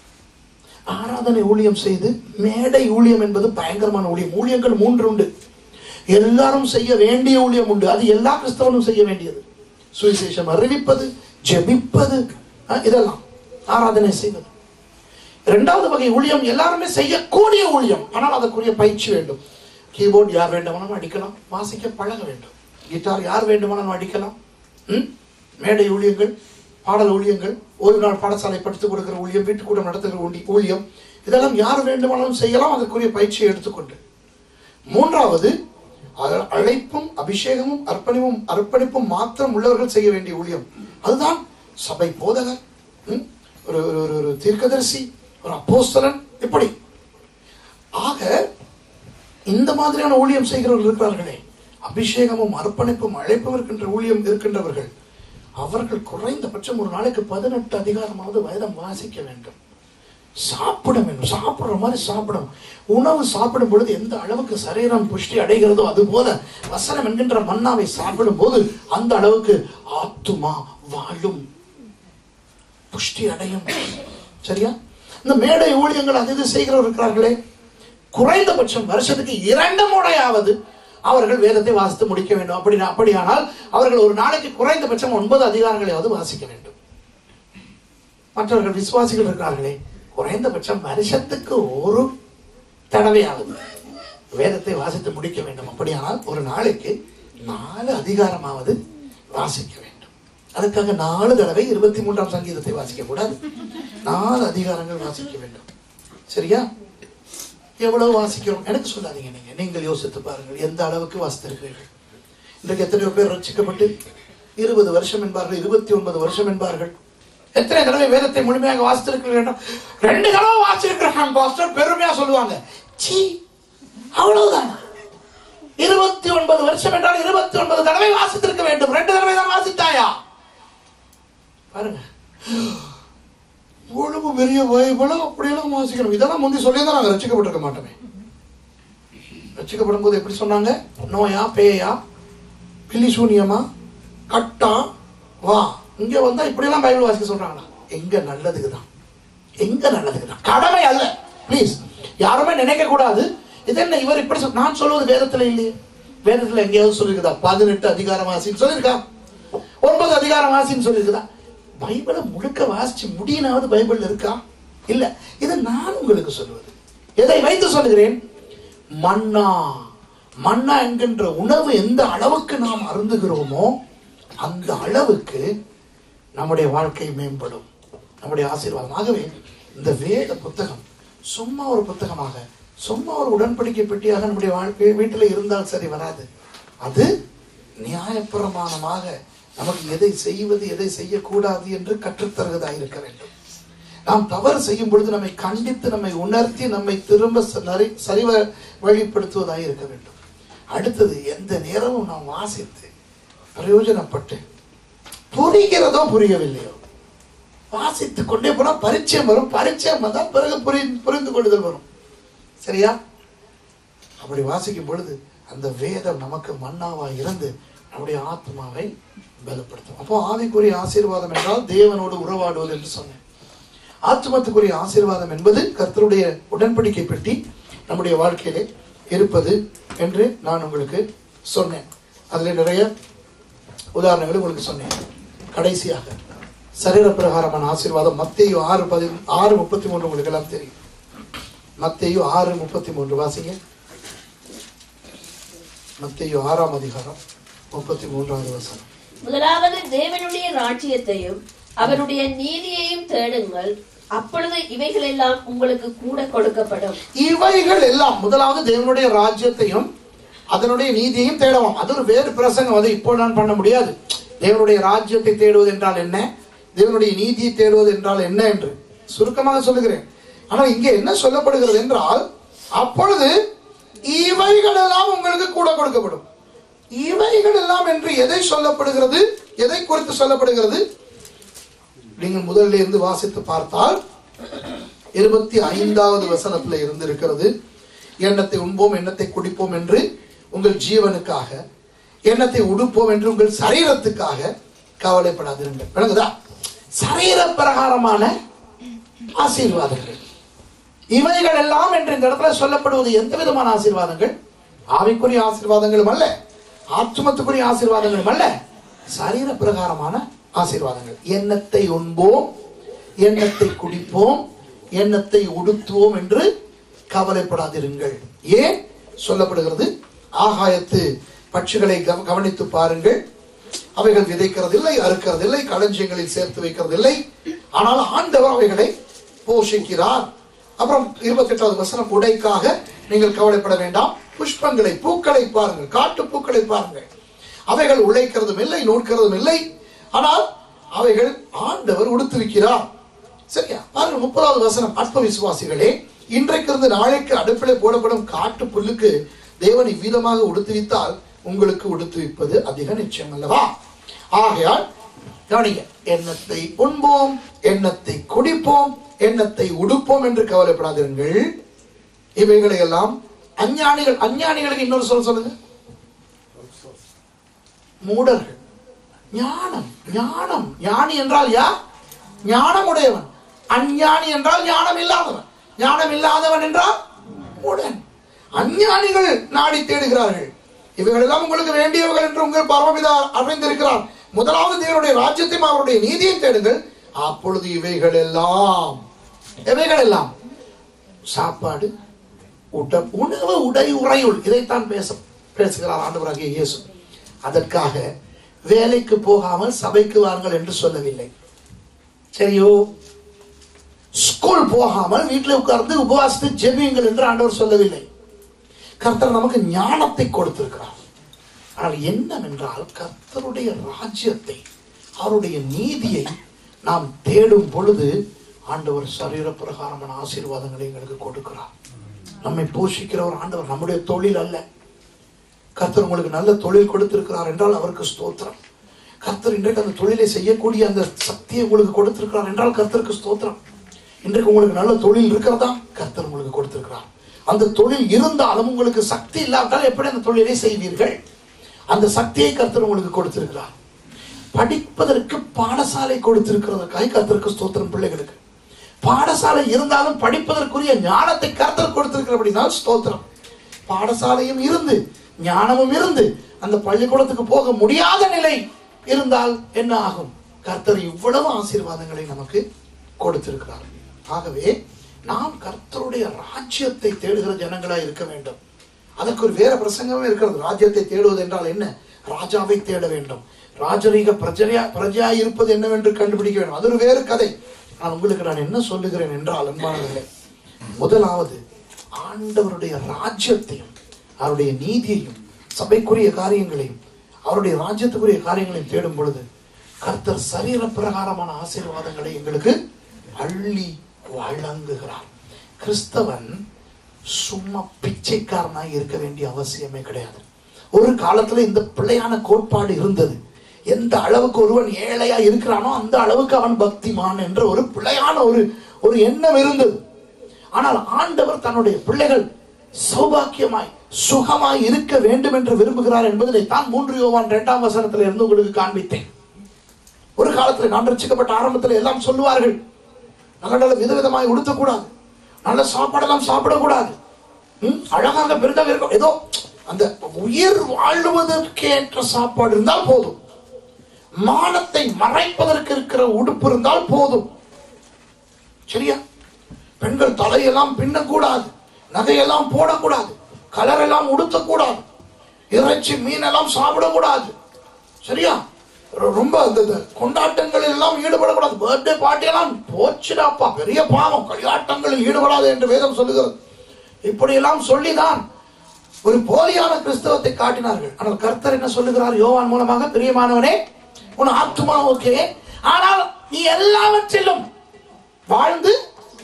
ஆராதனை ஊழியம் செய்து, மேடை ஊழியம் என்பது பயங்கரமான ஊழியம். ஊழியங்கள் 3 உண்டு. எல்லாரும் செய்ய வேண்டிய ஊழியம் உண்டு, அது எல்லா கிறிஸ்தவனும் செய்ய வேண்டியது. சுவிசேஷம் அறிவிப்பது, ஜெபிப்பது, இதெல்லாம் ஆராதனை செய்வது. 2வது வகை ஊழியம் எல்லாருமே செய்யக்கூடிய ஊழியம், ஆனால் அதற்குரிய பயிற்சி வேண்டும். கீபோர்டு யார் வேண்டுமானாலும் அடிக்கலாம், வாசிக்க பழக வேண்டும். கிட்டார் யார் வேண்டுமானாலும் அடிக்கலாம். மேடை ஊழியங்கள், பாடல் ஊழியங்கள், ஒரு நாள் பாடசாலை படித்துக் கொடுக்கிற ஊழியம், வீட்டுக்கூடம் நடத்துகிற ஊழியம், இதெல்லாம் யார் வேண்டுமானாலும் செய்யலாம், அதற்குரிய பயிற்சியை எடுத்துக்கொண்டு. 3வது அழைப்பும் அபிஷேகமும் அர்ப்பணிப்பும் மாத்திரம் உள்ளவர்கள் செய்ய வேண்டிய ஊழியம். அதுதான் சபை போதகர், ஒரு தீர்க்கதரிசி, ஒரு அப்போஸ்தலன், இப்படி. ஆக இந்த மாதிரியான ஊழியம் செய்கிறவர்கள் இருக்கிறார்களே, அபிஷேகமும் அர்ப்பணிப்பும் அழைப்பும் இருக்கின்ற ஊழியம் இருக்கின்றவர்கள், அவர்கள் குறைந்தபட்சம் ஒரு நாளைக்கு 18 அதிகாரமாவது வேதம் வாசிக்க வேண்டும். சாப்பிட வேண்டும், சாப்பிடுற மாதிரி சாப்பிடும். உணவு சாப்பிடும் பொழுது எந்த அளவுக்கு சரீரம் புஷ்டி அடைகிறதோ அது போல வசனம் என்கின்ற மன்னாவை சாப்பிடும் போது அந்த அளவுக்கு ஆத்துமா வாழும், புஷ்டி அடையும். சரியா? இந்த மேடை ஊழியங்கள் அது செய்கிறவர் இருக்கிறார்களே, குறைந்தபட்சம் வருஷத்துக்கு 2 முறையாவது அவர்கள் வேதத்தை வாசித்து முடிக்க வேண்டும். அப்படியானால் அவர்கள் ஒரு நாளைக்கு குறைந்தபட்சம் 9 அதிகாரங்களையாவது வாசிக்க வேண்டும். மற்றவர்கள் விசுவாசிகள் இருக்கிறார்களே, குறைந்தபட்சம் வருஷத்துக்கு ஒரு தடவையாவது வேதத்தை வாசித்து முடிக்க வேண்டும். அப்படியானால் ஒரு நாளைக்கு 4 அதிகாரமாவது வாசிக்க வேண்டும். அதுக்காக 4 தடவை 23ஆம் சங்கீதத்தை வாசிக்க கூடாது, 4 அதிகாரங்கள் வாசிக்க வேண்டும். சரியா? எவ்வளவு வாசிக்கிறோம் எனக்கு சொல்லாதீங்க. நீங்கள் யோசித்து பாருங்கள், எந்த அளவுக்கு வாசித்திருக்கிறீர்கள். இன்றைக்கு எத்தனையோ பேர் ரட்சிக்கப்பட்டு 20 வருஷம் என்பார்கள், 29 வருஷம் என்பார்கள். எத்தனை தடவை வேதத்தை முழுமையாக வாசித்திருக்கிறீர்கள்? 2 தடவை வாசிச்சிருக்கிறாங்க பாஸ்டர், பெருமையா சொல்லுவாங்க. சீ, அவ்வளவுதான். 29 வருஷம் என்றால் 29 தடவை வாசித்திருக்க வேண்டும். 2 தடவை தான் வாசித்தாயா? பாருங்க, இவ்வளவு பெரிய பைபிளும் அப்படியெல்லாம் வாசிக்கணும். இதெல்லாம் முந்தி சொல்லியிருந்தா நாங்கள் ரட்சிக்கப்பட்டிருக்க மாட்டோமே. ரட்சிக்கப்படும் போது எப்படி சொன்னாங்க? நோயா பேயா பில்லி சூனியமா, கட்டா, வா இங்க வந்தா இப்படியெல்லாம் பைபிள் வாசிக்க சொல்றாங்களா? எங்க நல்லதுக்கு தான், எங்க நல்லதுக்கு தான், கடமை அல்ல. பிளீஸ் யாருமே நினைக்க கூடாது இது என்ன இவர் இப்படி நான் சொல்வது வேதத்துல இல்லையே. வேதத்துல எங்கேயாவது சொல்லிருக்குதா 18 அதிகாரம் வாசின்னு சொல்லியிருக்கா? 9 அதிகாரம் வாசின்னு சொல்லியிருக்குதா? பைபிளை முழுக்க வாசிச்சு முடியினாவது பைபிள் இருக்கா? இல்ல. இது நான் உங்களுக்கு சொல்லுவது. எதை வைத்து சொல்லுகிறேன்? மன்னா, மன்னா என்கின்ற உணவு எந்த அளவுக்கு நாம் அருந்துகிறோமோ அந்த அளவுக்கு நம்முடைய வாழ்க்கை மேம்படும், நம்முடைய ஆசீர்வாதம். ஆகவே இந்த வேத புத்தகம் சும்மா ஒரு புத்தகமாக, சும்மா ஒரு உடன்படிக்கை பெட்டியாக நம்முடைய வாழ்க்கை வீட்டில் இருந்தால் சரி வராது. அது நியாயப்பிரமாணமாக நமக்கு எதை செய்வது எதை செய்யக்கூடாது என்று கற்றுத்தருவதாக இருக்க வேண்டும். நாம் தவறு செய்யும் பொழுது நம்மை கண்டித்து, நம்மை உணர்த்தி, நம்மை திரும்ப சரிவ வழிப்படுத்துவதாக இருக்க வேண்டும். அடுத்தது, எந்த நேரமும் நாம் வாசித்து பிரயோஜனப்பட்டு புரிகிறதோ புரியவில்லையோ வாசித்துக் கொண்டே போனா பரிச்சயம் வரும். பரிச்சயம் தான் பிறகு புரிந்து கொள்ளுதல் வரும். சரியா? அப்படி வாசிக்கும் பொழுது அந்த வேதம் நமக்கு மன்னாவா இருந்து நம்முடைய ஆத்மாவை பலப்படுத்தும். அப்போ ஆவிக்குரிய ஆசீர்வாதம் என்றால் தேவனோடு உறவாடுவது என்று சொன்னேன். ஆத்மத்துக்குரிய ஆசீர்வாதம் என்பது கர்த்தருடைய உடன்படிக்கை பெட்டி நம்முடைய வாழ்க்கையிலே இருப்பது என்று நான் உங்களுக்கு சொன்னேன். அதுல நிறைய உதாரணங்களை உங்களுக்கு சொன்னேன். கடைசியாக சரீர பிரகாரமான ஆசீர்வாதம் மத்தேயு 6:33 உங்களுக்கு எல்லாம் தெரியும். மத்தேயு 6:33 வாசிங்க. மத்தேயு 6ஆம் அதிகாரம் 33வது வசனம்.
முதலாவது தேவனுடைய ராஜ்யத்தையும் அவருடைய நீதியையும் தேடுங்கள், அப்பொழுது இவைகள் எல்லாம் உங்களுக்கு கூட கொடுக்கப்படும். இவைகள் எல்லாம், முதலாவது தேவனுடைய ராஜ்யத்தையும் அதனுடைய நீதியையும் தேடவும். அது ஒரு வேறு பிரசங்கம், அதை இப்போ நான் பண்ண முடியாது. தேவனுடைய ராஜ்யத்தை தேடுவது என்றால் என்ன, தேவனுடைய நீதியை தேடுவது என்றால் என்ன என்று சுருக்கமாக சொல்லுகிறேன். ஆனால் இங்கே என்ன சொல்லப்படுகிறது என்றால், அப்பொழுது இவைகள் எல்லாம் உங்களுக்கு கூட கொடுக்கப்படும். இவைகள் எல்லாம் என்று எதை சொல்லப்படுகிறது, எதை குறித்து சொல்லப்படுகிறது? நீங்கள் முதலில் இருந்து வாசித்து பார்த்தால் 25வது வசனத்துல இருந்து இருக்கிறது. எண்ணத்தை உண்போம், எண்ணத்தை குடிப்போம் என்று உங்கள் ஜீவனுக்காக, எண்ணத்தை உடுப்போம் என்று உங்கள் சரீரத்துக்காக கவலைப்படாதிருங்கள். விளங்குதா? சரீர பிரகாரமான ஆசீர்வாதங்கள் இவைகள் எல்லாம் என்று இந்த இடத்துல சொல்லப்படுவது எந்த விதமான ஆசீர்வாதங்கள்? ஆவிக்குரிய ஆசீர்வாதங்களும் அல்ல, ஆத்துமத்துக்குரிய ஆசீர்வாதங்களும் அல்ல, சரீர பிரகாரமான ஆசீர்வாதங்கள். எண்ணத்தை உண்போம், எண்ணத்தை குடிப்போம், எண்ணத்தை உடுத்துவோம் என்று கவலைப்படாதிருங்கள். ஏன் சொல்லப்படுகிறது? ஆகாயத்து பட்சிகளை கவனித்து பாருங்கள், அவைகள் விதைக்கிறதில்லை, அறுக்கிறதில்லை, களஞ்சியங்களில் சேர்த்து வைக்கிறதில்லை, ஆனால் ஆண்டவர் அவைகளை போஷிக்கிறார். அப்புறம் 28வது வசனம், உடைக்காக நீங்கள் கவலைப்பட வேண்டாம், புஷ்பங்களை, பூக்களை பாருங்கள், காட்டு பூக்களை பாருங்கள், அவைகள் உழைக்கிறதும் இல்லை, நூற்கிறதும் இல்லை, ஆனால் அவைகள் ஆண்டவர் உடுத்திருக்கிறார். சரியா? பாருங்க 30வது வசனம், அற்ப விசுவாசிகளே, இன்றைக்கு இருந்து நாளைக்கு அடுப்பிலே போடப்படும் காட்டு புல்லுக்கு தேவன் இவ்விதமாக உடுத்துவித்தால் உங்களுக்கு உடுத்துவிப்பது அதிக நிச்சயம் அல்லவா? ஆகையால் கவனிங்க, எண்ணத்தை உண்போம், எண்ணத்தை குடிப்போம், எண்ணத்தை உடுப்போம் என்று கவலைப்படாதீர்கள். இவைகளை எல்லாம் அஞ்ஞானிகள், அஞ்ஞானிகளுக்கு இன்னொரு சொல்லுங்க, மூடர்கள். ஞானம், ஞானம், ஞானி என்றால் யார்? ஞானம் உடையவன். அஞ்ஞானி என்றால் ஞானம் இல்லாதவன். ஞானம் இல்லாதவன் என்றால் மூடன். அஞ்ஞானிகள் நாடி தேடுகிறார்கள். இவைகள் எல்லாம் உங்களுக்கு வேண்டியவர்கள் என்று உங்கள் பரமபிதா அறிந்திருக்கிறார். முதலாவது தேவனுடைய ராஜ்யத்தையும் அவருடைய நீதியையும் தேடுங்கள், அப்பொழுது இவைகள் எல்லாம், இவைகள் எல்லாம் சாப்பாடு, உணவு, உடை, உறையுள், இதைத்தான் பேசுகிறார் ஆண்டவராகிய இயேசு. அதற்காக வேலைக்கு போகாமல் சபைக்கு வாருங்கள் என்று சொல்லவில்லை. சரியோ? ஸ்கூல் போகாமல் வீட்டில் உட்கார்ந்து உபவாசத்தை ஜெபியுங்கள் என்று ஆண்டவர் சொல்லவில்லை. கர்த்தர் நமக்கு ஞானத்தை கொடுத்திருக்கிறார். ஆனால் என்னவென்றால், கர்த்தருடைய ராஜ்யத்தை, அவருடைய நீதியை நாம் தேடும் பொழுது ஆண்டவர் சரீர பிரகாரமான ஆசீர்வாதங்களை எங்களுக்கு கொடுக்கிறார். நம்மை போஷிக்கிறவர் ஆண்டவர், நம்முடைய தொழில் அல்ல. கர்த்தர் உங்களுக்கு நல்ல தொழில் கொடுத்திருக்கிறார் என்றால் அவருக்கு ஸ்தோத்திரம். கர்த்தர் இன்றைக்கு அந்த தொழிலை செய்யக்கூடிய அந்த சக்தியை உங்களுக்கு கொடுத்திருக்கிறார் என்றால் கர்த்தருக்கு ஸ்தோத்திரம். இன்றைக்கு உங்களுக்கு நல்ல தொழில் இருக்கிறதா? கர்த்தர் உங்களுக்கு கொடுத்திருக்கிறார். அந்த தொழில் இருந்தாலும் உங்களுக்கு சக்தி இல்லாவிட்டால் எப்படி அந்த தொழிலை செய்வீர்கள்?
அந்த சக்தியை கர்த்தர் உங்களுக்கு கொடுத்திருக்கிறார். படிப்பதற்கு பாடசாலை கொடுத்திருக்கிறதுக்காக கர்த்தருக்கு ஸ்தோத்திரம். பிள்ளைகளுக்கு பாடசாலை இருந்தாலும் படிப்பதற்குரிய ஞானத்தை கர்த்தர் கொடுத்திருக்கிறபடினா ஸ்தோத்திரம். பாடசாலையும் இருந்து ஞானமும் இருந்து அந்த பள்ளிக்கூடத்துக்கு போக முடியாத நிலை இருந்தால் என்ன ஆகும்? கர்த்தர் இவ்வளவு ஆசீர்வாதங்களை நமக்கு கொடுத்திருக்கிறார். ஆகவே நாம் கர்த்தருடைய ராஜ்யத்தை தேடுகிற ஜனங்களா இருக்க வேண்டும். அதற்கு ஒரு வேற பிரசங்கமே இருக்கிறது. ராஜ்யத்தை தேடுவது என்றால் என்ன? ராஜாவை தேட வேண்டும். ராஜரீக பிரஜையா இருப்பது என்னவென்று கண்டுபிடிக்க வேண்டும். அது ஒரு வேறு கதை. நான் என்ன சொல்லுகிறேன் என்றால், அன்பானவர்களே, முதலாவது ஆண்டவருடைய ராஜ்யத்தையும் அவருடைய நீதியையும் சபைக்குரிய காரியங்களையும் அவருடைய ராஜ்யத்துக்குரிய காரியங்களையும் தேடும் பொழுது கர்த்தர் சரீர பிரகாரமான ஆசீர்வாதங்களை எங்களுக்கு அள்ளி வழங்குகிறார். கிறிஸ்தவன் சும்மா பிச்சைக்காரனாய் இருக்க வேண்டிய அவசியமே கிடையாது. ஒரு காலத்துல இந்த பிள்ளையான கோட்பாடு இருந்தது. எந்த அளவுக்கு ஒருவன் ஏழையா இருக்கிறானோ அந்த அளவுக்கு அவன் பக்திமான் என்ற ஒரு பிள்ளையான ஒரு எண்ணம் இருந்தது. ஆனால் ஆண்டவர் தன்னுடைய பிள்ளைகள் சௌபாக்கியமாய் சுகமாய் இருக்க வேண்டும் என்று விரும்புகிறார் என்பதை தான் 3 யோவான் 2ஆம் வசனத்தில் இருந்து உங்களுக்கு காண்பித்தேன். ஒரு காலத்தில் நான் ரட்சிக்கப்பட்ட ஆரம்பத்தில் எல்லாம் சொல்லுவார்கள், நல்ல விதவிதமாய் உடுத்தக்கூடாது, நல்ல சாப்பாடெல்லாம் சாப்பிடக்கூடாது, அழகாக பெருதாக இருக்கும், ஏதோ அந்த உயிர் வாழ்வதற்கேற்ற சாப்பாடு இருந்தால் போதும், மானத்தை மறைப்பதற்கு இருக்கிற உடுப்பு இருந்தால் போதும். சரியா? பெண்கள் தலையெல்லாம் பின்னக்கூடாது, நகையெல்லாம் போடக்கூடாது, கலர் எல்லாம் உடுத்தக்கூடாது, இறைச்சி மீன் எல்லாம் சாப்பிடக்கூடாது. சரியா? ரொம்ப அந்த கொண்டாட்டங்களில் எல்லாம் ஈடுபடக்கூடாது. பர்த்டே பார்ட்டி எல்லாம் போச்சுடாப்பா, பெரிய பாவம், களியாட்டங்களில் ஈடுபடாது என்று வேதம் சொல்லுகிறது. இப்படி எல்லாம் சொல்லிதான் ஒரு போலியான கிறிஸ்தவத்தை காட்டினார்கள். ஆனால் கர்த்தர் என்ன சொல்லுகிறார் யோவான் மூலமாக? பிரியமானவனே, உன் ஆத்துமா ஓகே, ஆனால் நீ எல்லாவற்றிலும் வாழ்ந்து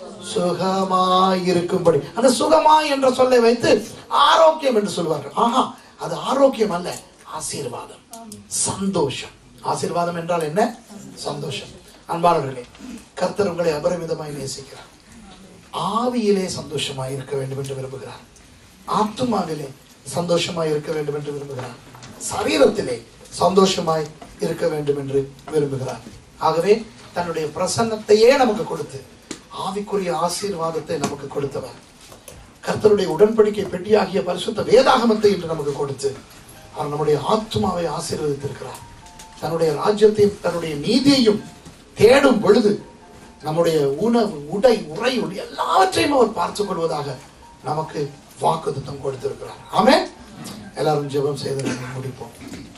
சுகமாய் இருக்கும்படி. அந்த சுகமாய் என்ற சொல்லை வைத்து ஆரோக்கியம் என்று சொல்வார்கள். ஆஹா, அது ஆரோக்கியம் அல்ல, ஆசீர்வாதம், சந்தோஷம். ஆசீர்வாதம் என்றால் என்ன? சந்தோஷம். அன்பானவர்களே, கர்த்தர் உங்களை அபரிமிதமாய் நேசிக்கிறார். ஆவியிலே சந்தோஷமாய் இருக்க வேண்டும் என்று விரும்புகிறார். ஆத்துமாவிலே சந்தோஷமாய் இருக்க வேண்டும் என்று விரும்புகிறார். சரீரத்திலே சந்தோஷமாய் இருக்க வேண்டும் என்று விரும்புகிறார். ஆகவே தன்னுடைய பிரசன்னத்தையே நமக்கு கொடுத்து ஆவிக்குரிய ஆசீர்வாதத்தை நமக்கு கொடுத்தவர். கர்த்தருடைய உடன்படிக்கை பெட்டியாகிய பரிசுத்த வேதாகமத்தை இன்று நமக்கு கொடுத்து அவர் நம்முடைய ஆத்துமாவை ஆசீர்வதித்திருக்கிறார். தன்னுடைய ராஜ்யத்தையும் தன்னுடைய நீதியையும் தேடும் பொழுது நம்முடைய உணவு, உடை, உரை எல்லாவற்றையும் அவர் பார்த்துக் கொள்வதாக நமக்கு வாக்குத்தத்தம் கொடுத்திருக்கிறார். ஆமென். எல்லாரும் ஜெபம் செய்து முடிப்போம்.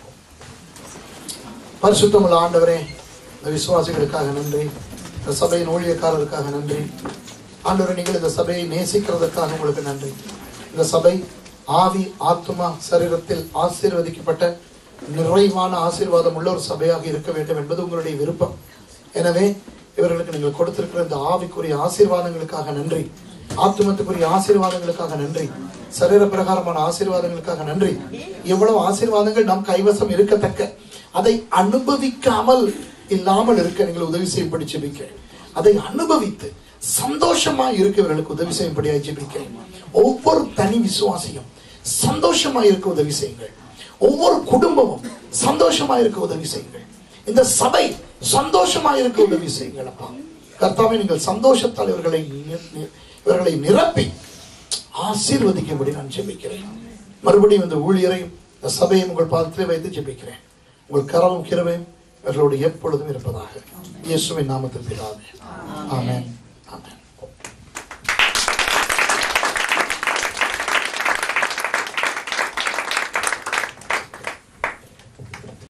பரிசுத்தமுள்ள ஆண்டவரே, இந்த விசுவாசிகளுக்காக நன்றி, இந்த சபையின் ஊழியக்காரருக்காக நன்றி. ஆண்டவரே, நீங்கள் இந்த சபையை நேசிக்கிறதுக்காக உங்களுக்கு நன்றி. இந்த சபை ஆவி, ஆத்துமா, சரீரத்தில் ஆசீர்வதிக்கப்பட்ட நிறைவான ஆசீர்வாதம் உள்ள ஒரு சபையாக இருக்க வேண்டும் என்பது உங்களுடைய விருப்பம். எனவே இவர்களுக்கு நீங்கள் கொடுத்திருக்கிற இந்த ஆவிக்குரிய ஆசீர்வாதங்களுக்காக நன்றி, ஆத்துமத்துக்குரிய ஆசீர்வாதங்களுக்காக நன்றி, சரீர பிரகாரமான ஆசீர்வாதங்களுக்காக நன்றி. எவ்வளவு ஆசீர்வாதங்கள் நம் கைவசம் இருக்கத்தக்க அதை அனுபவிக்காமல் இல்லாமல் இருக்க நீங்கள் உதவி செய்யும்படி ஜெபிக்கிறேன். அதை அனுபவித்து சந்தோஷமாய் இருக்கவர்களுக்கு உதவி செய்யும்படியாக ஜெபிக்கிறேன். ஒவ்வொரு தனி விசுவாசியும் சந்தோஷமாய் இருக்க உதவி செய்யுங்கள். ஒவ்வொரு குடும்பமும் சந்தோஷமாய் இருக்க உதவி செய்யுங்கள். இந்த சபை சந்தோஷமாய் இருக்க உதவி செய்யுங்கள். அப்பா கர்த்தாவே, நீங்கள் சந்தோஷத்தால் இவர்களை நிரப்பி ஆசீர்வதிக்கும்படி நான் ஜெபிக்கிறேன். மறுபடியும் இந்த ஊழியரையும் இந்த சபையும் உங்கள் பாதத்திலே வைத்து ஜெபிக்கிறேன். உங்கள் கரமும் கிருபையும் இவர்களோடு எப்பொழுதும் இருப்பதாக. இயேசுவின் நாமத்தில் பிதாவே, ஆமென்.